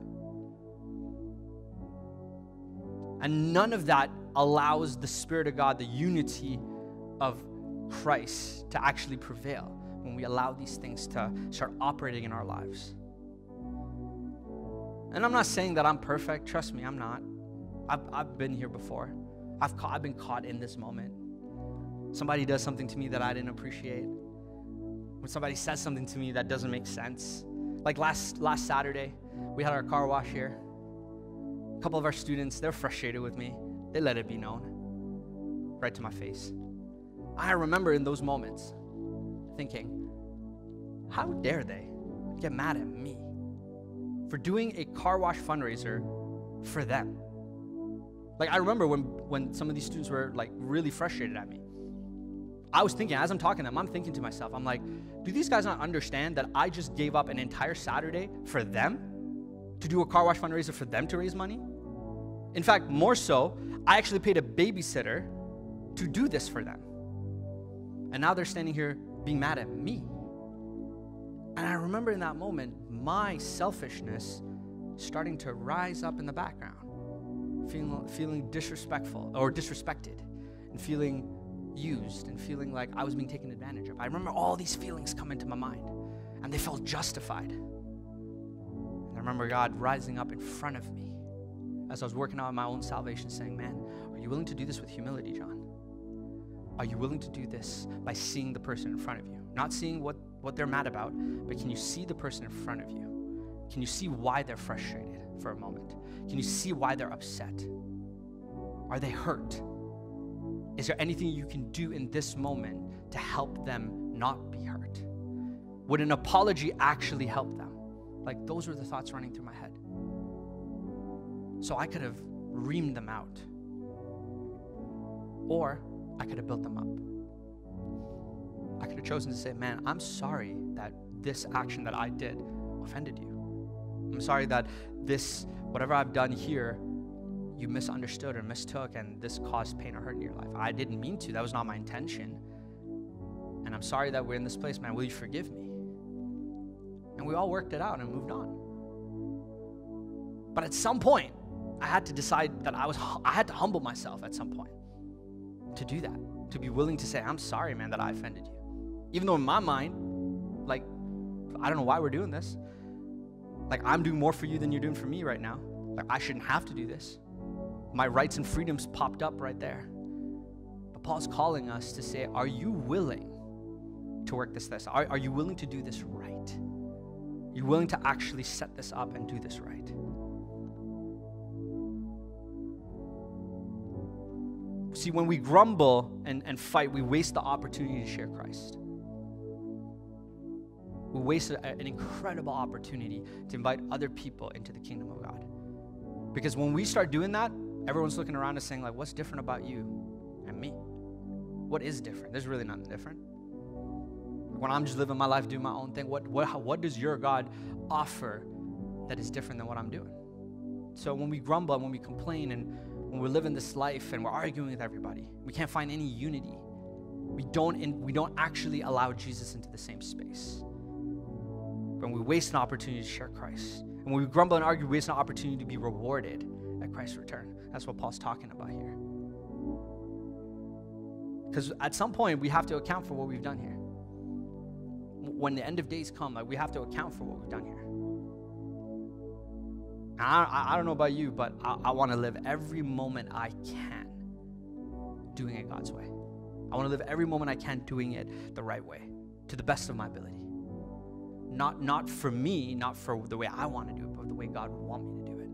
And none of that allows the Spirit of God, the unity of Christ, to actually prevail when we allow these things to start operating in our lives. And I'm not saying that I'm perfect. Trust me, I'm not. I've, I've been here before. I've, ca- I've been caught in this moment. Somebody does something to me that I didn't appreciate. When somebody says something to me that doesn't make sense. Like last last Saturday, we had our car wash here. A couple of our students, they're frustrated with me. They let it be known. Right to my face. I remember in those moments thinking, how dare they get mad at me for doing a car wash fundraiser for them? Like I remember when, when some of these students were like really frustrated at me. I was thinking, as I'm talking to them, I'm thinking to myself, I'm like, do these guys not understand that I just gave up an entire Saturday for them to do a car wash fundraiser for them to raise money? In fact, more so, I actually paid a babysitter to do this for them. And now they're standing here being mad at me. And I remember in that moment, my selfishness starting to rise up in the background, feeling, feeling disrespectful or disrespected and feeling used and feeling like I was being taken advantage of. I remember all these feelings come into my mind and they felt justified. And I remember God rising up in front of me as I was working out my own salvation saying, man, are you willing to do this with humility, John? Are you willing to do this by seeing the person in front of you? Not seeing what, what they're mad about, but can you see the person in front of you? Can you see why they're frustrated for a moment? Can you see why they're upset? Are they hurt? Is there anything you can do in this moment to help them not be hurt? Would an apology actually help them? Like those were the thoughts running through my head. So I could have reamed them out. Or I could have built them up. I could have chosen to say, man, I'm sorry that this action that I did offended you. I'm sorry that this, whatever I've done here, you misunderstood or mistook and this caused pain or hurt in your life. I didn't mean to. That was not my intention. And I'm sorry that we're in this place, man. Will you forgive me? And we all worked it out and moved on. But at some point, I had to decide that I was, I had to humble myself at some point to do that, to be willing to say, I'm sorry, man, that I offended you. Even though in my mind, like, I don't know why we're doing this. Like, I'm doing more for you than you're doing for me right now. Like, I shouldn't have to do this. My rights and freedoms popped up right there. But Paul's calling us to say, are you willing to work this this? Are, are you willing to do this right? Are you willing to actually set this up and do this right? See, when we grumble and, and fight, we waste the opportunity to share Christ. We waste a, an incredible opportunity to invite other people into the kingdom of God. Because when we start doing that, everyone's looking around and saying, like, what's different about you and me? What is different? There's really nothing different. When I'm just living my life, doing my own thing, what, what, how, what does your God offer that is different than what I'm doing? So when we grumble, and when we complain, and when we're living this life and we're arguing with everybody, we can't find any unity. We don't, in, we don't actually allow Jesus into the same space. When we waste an opportunity to share Christ. And when we grumble and argue, we waste an opportunity to be rewarded at Christ's return. That's what Paul's talking about here. Because at some point, we have to account for what we've done here. When the end of days come, like, we have to account for what we've done here. I, I don't know about you, but I, I want to live every moment I can doing it God's way. I want to live every moment I can doing it the right way, to the best of my ability. Not, not for me, not for the way I want to do it, but the way God would want me to do it.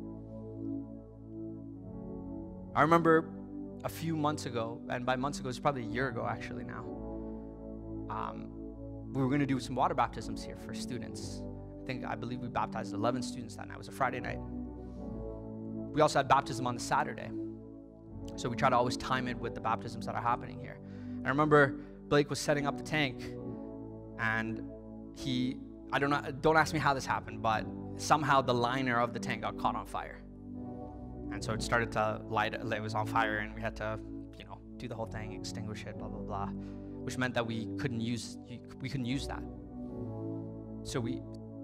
I remember a few months ago, and by months ago, it's probably a year ago actually now, um, we were going to do some water baptisms here for students. I think, I believe we baptized eleven students that night. It was a Friday night. We also had baptism on the Saturday. So we try to always time it with the baptisms that are happening here. I remember Blake was setting up the tank, and he, I don't know, don't ask me how this happened, but somehow the liner of the tank got caught on fire. And so it started to light, it was on fire, and we had to, you know, do the whole thing, extinguish it, blah, blah, blah, which meant that we couldn't use, we couldn't use that. So we,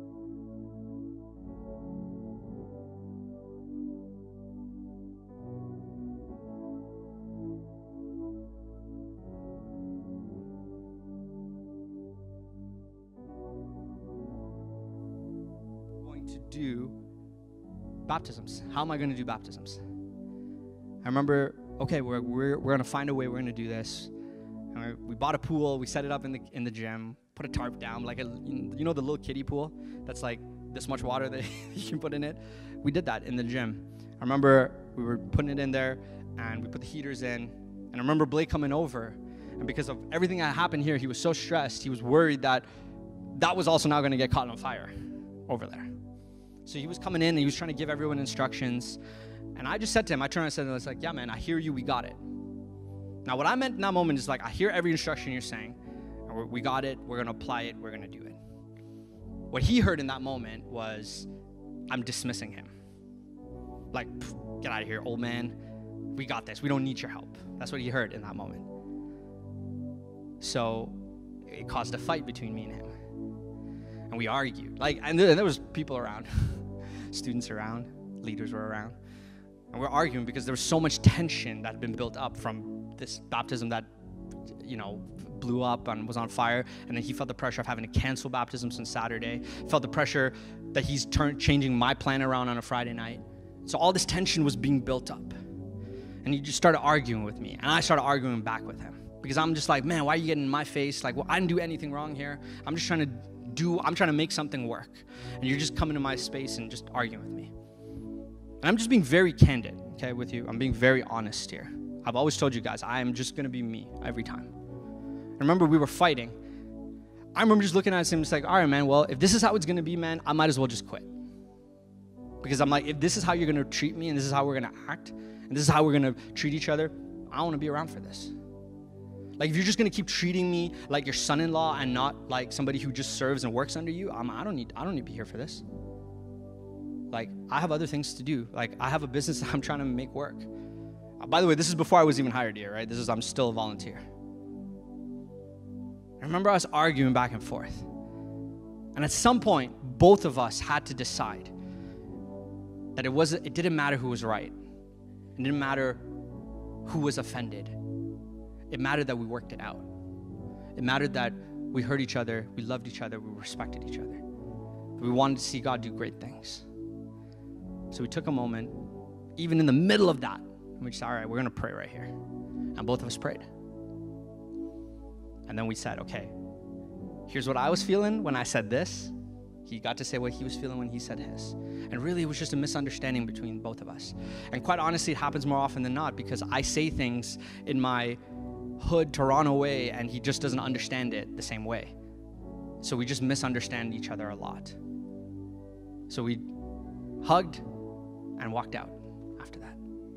to do baptisms. How am I going to do baptisms? I remember, okay, we're we're we're going to find a way. We're going to do this. And we, we bought a pool. We set it up in the in the gym. Put a tarp down, like a you know the little kiddie pool that's like this much water that you can put in it. We did that in the gym. I remember we were putting it in there, and we put the heaters in. And I remember Blake coming over, and because of everything that happened here, he was so stressed. He was worried that that was also now going to get caught on fire over there. So he was coming in and he was trying to give everyone instructions. And I just said to him, I turned and said, I was like, yeah, man, I hear you, we got it. Now, what I meant in that moment is like, I hear every instruction you're saying. And we're, we got it, we're going to apply it, we're going to do it. What he heard in that moment was, I'm dismissing him. Like, get out of here, old man. We got this. We don't need your help. That's what he heard in that moment. So it caused a fight between me and him. And we argued. Like, and there, there was people around, students around, leaders were around. And we're arguing because there was so much tension that had been built up from this baptism that, you know, blew up and was on fire. And then he felt the pressure of having to cancel baptisms on Saturday. Felt the pressure that he's turn, changing my plan around on a Friday night. So all this tension was being built up. And he just started arguing with me. And I started arguing back with him. Because I'm just like, man, why are you getting in my face? Like, well, I didn't do anything wrong here. I'm just trying to do, I'm trying to make something work. And you're just coming to my space and just arguing with me. And I'm just being very candid, okay, with you. I'm being very honest here. I've always told you guys, I am just going to be me every time. And remember, we were fighting. I remember just looking at him and just like, all right, man, well, if this is how it's going to be, man, I might as well just quit. Because I'm like, if this is how you're going to treat me and this is how we're going to act and this is how we're going to treat each other, I don't want to be around for this. Like, if you're just going to keep treating me like your son-in-law and not like somebody who just serves and works under you, I'm, I don't need I don't need to be here for this. Like, I have other things to do. Like, I have a business that I'm trying to make work. Uh, by the way, this is before I was even hired here, right? This is, I'm still a volunteer. I remember I was arguing back and forth. And at some point, both of us had to decide that it wasn't, it didn't matter who was right. It didn't matter who was offended. It mattered that we worked it out. It mattered that we heard each other, we loved each other, we respected each other. We wanted to see God do great things. So we took a moment, even in the middle of that, and we said, all right, we're going to pray right here. And both of us prayed. And then we said, okay, here's what I was feeling when I said this. He got to say what he was feeling when he said his. And really, it was just a misunderstanding between both of us. And quite honestly, it happens more often than not because I say things in my hood Toronto way and he just doesn't understand it the same way. So we just misunderstand each other a lot. So we hugged and walked out after that.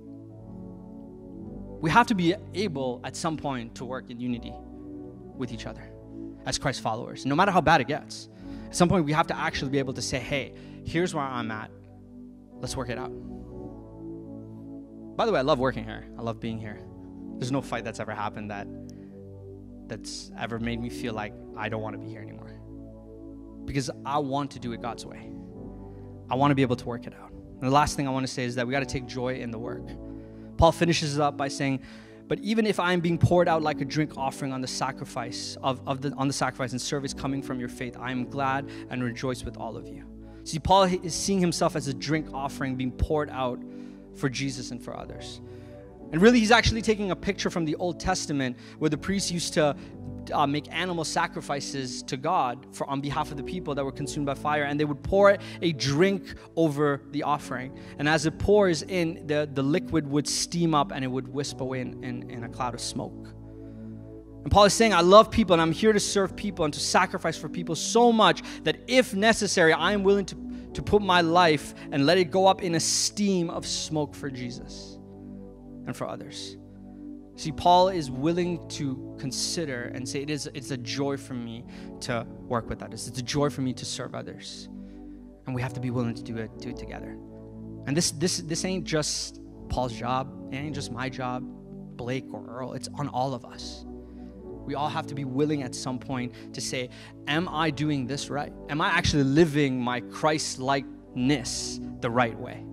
We have to be able at some point to work in unity with each other as Christ followers, no matter how bad it gets. At some point we have to actually be able to say, hey, here's where I'm at. Let's work it out. By the way, I love working here. I love being here. There's no fight that's ever happened that that's ever made me feel like I don't want to be here anymore. Because I want to do it God's way. I want to be able to work it out. And the last thing I want to say is that we got to take joy in the work. Paul finishes it up by saying, but even if I am being poured out like a drink offering on the sacrifice of, of the on the sacrifice and service coming from your faith, I am glad and rejoice with all of you. See, Paul is seeing himself as a drink offering being poured out for Jesus and for others. And really, he's actually taking a picture from the Old Testament where the priests used to uh, make animal sacrifices to God for on behalf of the people that were consumed by fire. And they would pour a drink over the offering. And as it pours in, the, the liquid would steam up and it would wisp away in, in, in a cloud of smoke. And Paul is saying, I love people and I'm here to serve people and to sacrifice for people so much that if necessary, I am willing to, to put my life and let it go up in a steam of smoke for Jesus and for others. See, Paul is willing to consider and say, it is, it's a joy for me to work with others. It's a joy for me to serve others. And we have to be willing to do it, do it together. And this, this, this ain't just Paul's job. It ain't just my job, Blake or Earl. It's on all of us. We all have to be willing at some point to say, am I doing this right? Am I actually living my Christ-likeness the right way?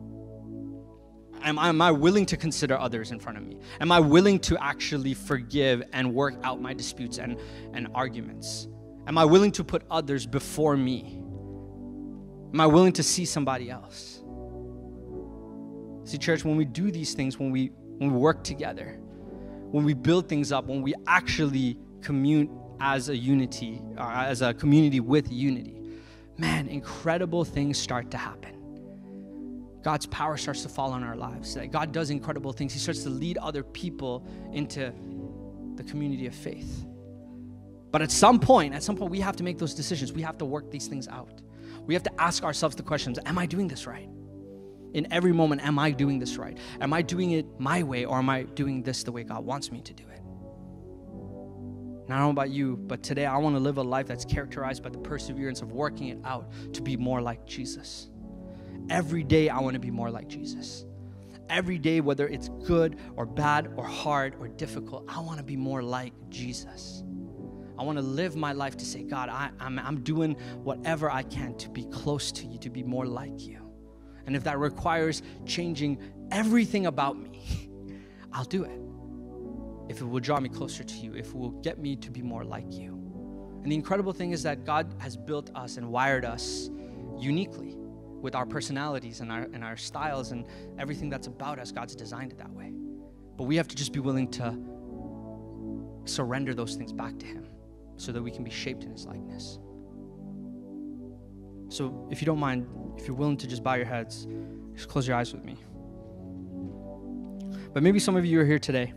Am I, am I willing to consider others in front of me? Am I willing to actually forgive and work out my disputes and, and arguments? Am I willing to put others before me? Am I willing to see somebody else? See, church, when we do these things, when we, when we work together, when we build things up, when we actually commune as a unity, uh, as a community with unity, man, incredible things start to happen. God's power starts to fall on our lives. That God does incredible things. He starts to lead other people into the community of faith. But at some point, at some point, we have to make those decisions. We have to work these things out. We have to ask ourselves the questions, am I doing this right? In every moment, am I doing this right? Am I doing it my way, or am I doing this the way God wants me to do it? And I don't know about you, but today I want to live a life that's characterized by the perseverance of working it out to be more like Jesus. Every day I want to be more like Jesus. Every day, whether it's good or bad or hard or difficult, I want to be more like Jesus. I want to live my life to say, God, I, I'm, I'm doing whatever I can to be close to you, to be more like you. And if that requires changing everything about me, I'll do it. If it will draw me closer to you, if it will get me to be more like you. And the incredible thing is that God has built us and wired us uniquely with our personalities and our, and our styles and everything that's about us. God's designed it that way. But we have to just be willing to surrender those things back to Him so that we can be shaped in His likeness. So if you don't mind, if you're willing to just bow your heads, just close your eyes with me. But maybe some of you are here today,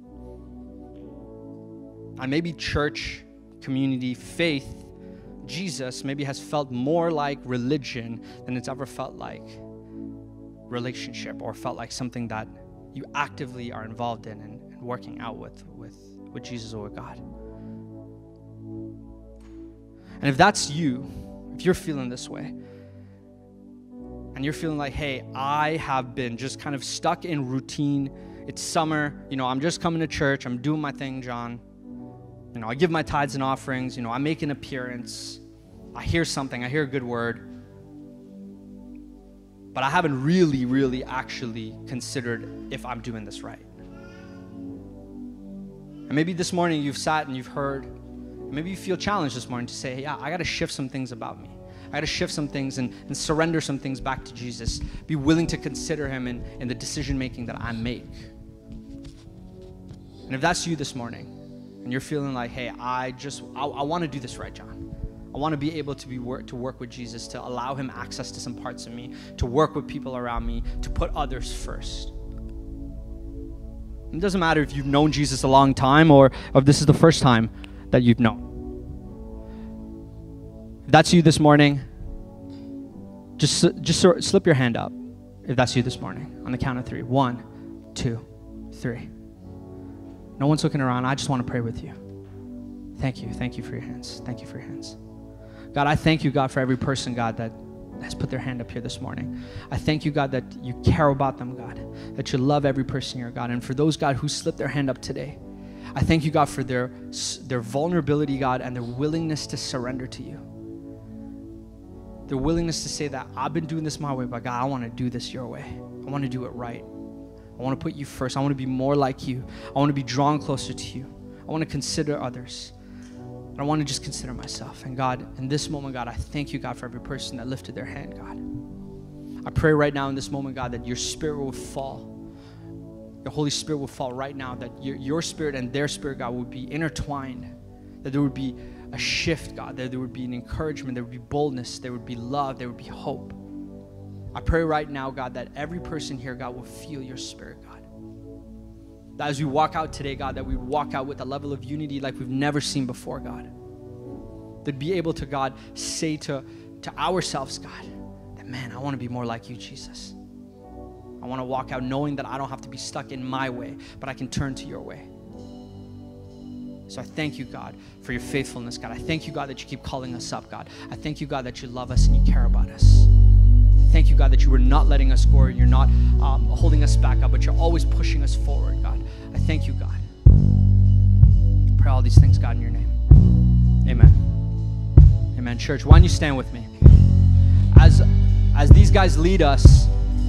and maybe church, community, faith, Jesus maybe has felt more like religion than it's ever felt like relationship, or felt like something that you actively are involved in and, and working out with, with, with Jesus or with God. And if that's you, if you're feeling this way, and you're feeling like, hey, I have been just kind of stuck in routine. It's summer, you know, I'm just coming to church, I'm doing my thing, John. You know, I give my tithes and offerings, you know, I make an appearance, I hear something, I hear a good word, but I haven't really, really actually considered if I'm doing this right. And maybe this morning you've sat and you've heard, maybe you feel challenged this morning to say, hey, yeah, I got to shift some things about me. I got to shift some things and, and surrender some things back to Jesus. Be willing to consider Him in, in the decision-making that I make. And if that's you this morning, and you're feeling like, hey, I just, I, I want to do this right, John. I want to be able to be work, to work with Jesus, to allow Him access to some parts of me, to work with people around me, to put others first. It doesn't matter if you've known Jesus a long time or if this is the first time that you've known. If that's you this morning, just, just slip your hand up if that's you this morning on the count of three. One, two, three. No one's looking around. I just want to pray with you. Thank you. Thank you for your hands. Thank you for your hands. God, I thank you, God, for every person, God, that has put their hand up here this morning. I thank you, God, that you care about them, God, that you love every person here, God. And for those, God, who slipped their hand up today, I thank you, God, for their, their vulnerability, God, and their willingness to surrender to you. Their willingness to say that I've been doing this my way, but God, I want to do this your way. I want to do it right. I want to put you first. I want to be more like you. I want to be drawn closer to you. I want to consider others. I want to just consider myself. And God, in this moment, God, I thank you, God, for every person that lifted their hand, God. I pray right now in this moment, God, that your Spirit will fall the Holy Spirit will fall right now, that your, your spirit and their spirit, God, would be intertwined, that there would be a shift, God, that there would be an encouragement, there would be boldness, there would be love, there would be hope. I pray right now, God, that every person here, God, will feel your spirit, God. That as we walk out today, God, that we walk out with a level of unity like we've never seen before, God. That be able to, God, say to, to ourselves, God, that, man, I want to be more like you, Jesus. I want to walk out knowing that I don't have to be stuck in my way, but I can turn to your way. So I thank you, God, for your faithfulness, God. I thank you, God, that you keep calling us up, God. I thank you, God, that you love us and you care about us. I thank you, God, that you are not letting us go, you're not um, holding us back, God, but you're always pushing us forward, God. I thank you, God. I pray all these things, God, in your name. Amen. Amen. Church, why don't you stand with me? As, as these guys lead us,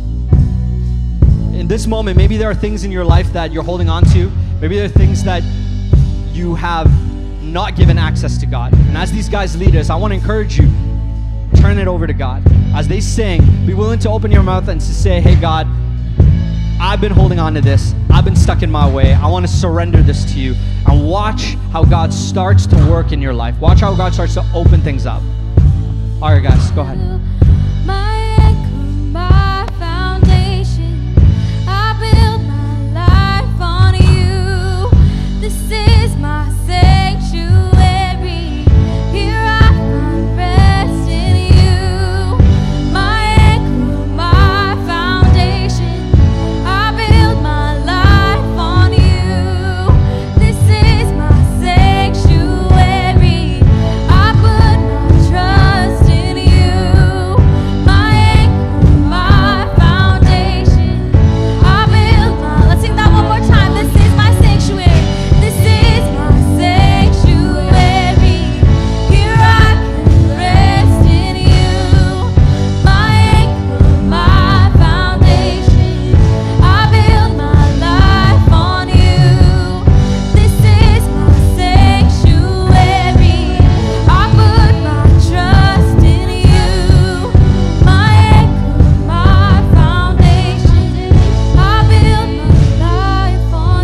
in this moment, maybe there are things in your life that you're holding on to. Maybe there are things that you have not given access to God. And as these guys lead us, I want to encourage you, turn it over to God. As they sing, be willing to open your mouth and to say, hey, God, I've been holding on to this. I've been stuck in my way. I want to surrender this to you. And watch how God starts to work in your life. Watch how God starts to open things up. All right, guys, go ahead. My anchor, my foundation, I build my life on you. This is my sanctuary. Here I find rest in you. My anchor, my foundation, I build my life on you. This is my sanctuary. I put my trust in you. My anchor, my foundation, I build my. Let's sing that one more time. This is my sanctuary. This is my sanctuary. Here I can rest in you. My anchor, my foundation, I build my life on you. This is my sanctuary. I put my trust in you. My anchor, my foundation, I build my life on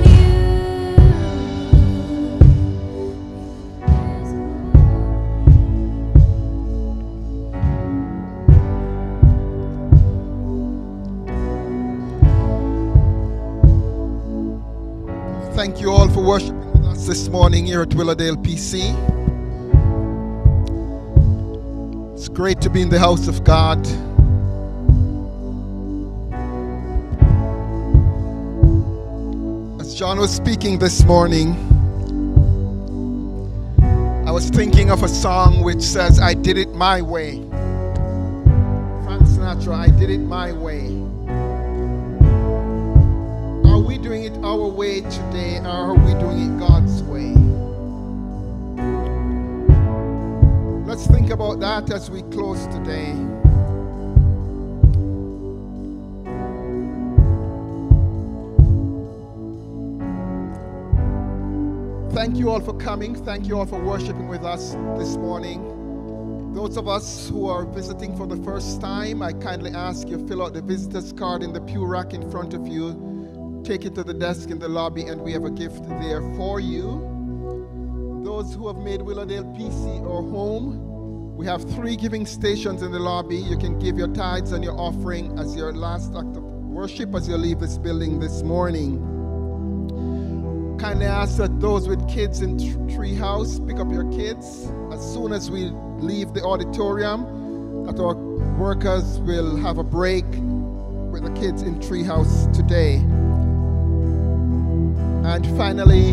Thank you all for worshiping with us this morning here at Willowdale P C. It's great to be in the house of God. As John was speaking this morning, I was thinking of a song which says, I did it my way. Frank Sinatra, I did it my way. Are we doing it our way today, or are we doing it God's way? Let's think about that as we close today. Thank you all for coming. Thank you all for worshiping with us this morning. Those of us who are visiting for the first time, I kindly ask you fill out the visitor's card in the pew rack in front of you. Take it to the desk in the lobby, and we have a gift there for you. Those who have made Willowdale P C or home, we have three giving stations in the lobby. You can give your tithes and your offering as your last act of worship as you leave this building this morning. Kindly ask that those with kids in Treehouse pick up your kids as soon as we leave the auditorium, that our workers will have a break with the kids in Treehouse today. And finally,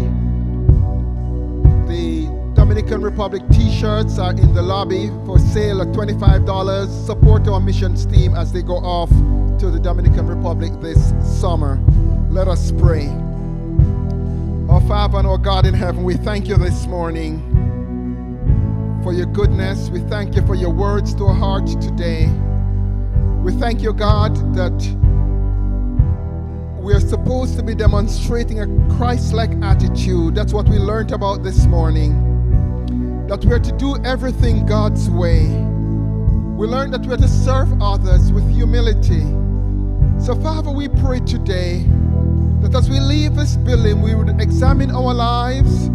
the Dominican Republic t-shirts are in the lobby for sale at twenty-five dollars. Support our missions team as they go off to the Dominican Republic this summer. Let us pray. Our Father and our God in heaven, we thank you this morning for your goodness. We thank you for your words to our hearts today. We thank you, God, that we are supposed to be demonstrating a Christ-like attitude. That's what we learned about this morning. That we are to do everything God's way. We learned that we are to serve others with humility. So, Father, we pray today that as we leave this building, we would examine our lives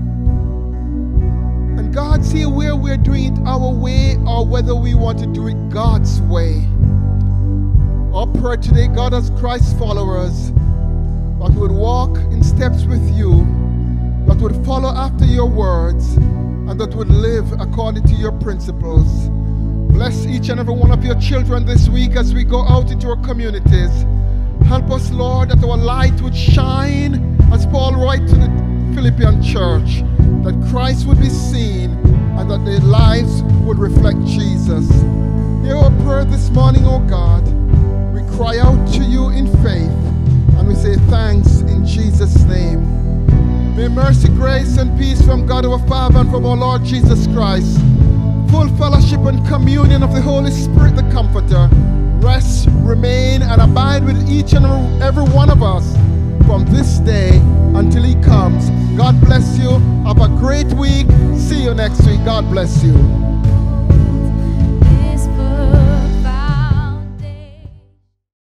and God see where we're doing it our way or whether we want to do it God's way. Our prayer today, God, as Christ's followers, that we would walk in steps with you, that would follow after your words, and that would live according to your principles. Bless each and every one of your children this week as we go out into our communities. Help us, Lord, that our light would shine, as Paul writes to the Philippian church, that Christ would be seen and that their lives would reflect Jesus. Hear our prayer this morning, O God. We cry out to you in faith and we say thanks in Jesus' name. May mercy, grace, and peace from God our Father and from our Lord Jesus Christ, full fellowship and communion of the Holy Spirit, the Comforter, rest, remain, and abide with each and every one of us from this day until he comes. God bless you. Have a great week. See you next week. God bless you.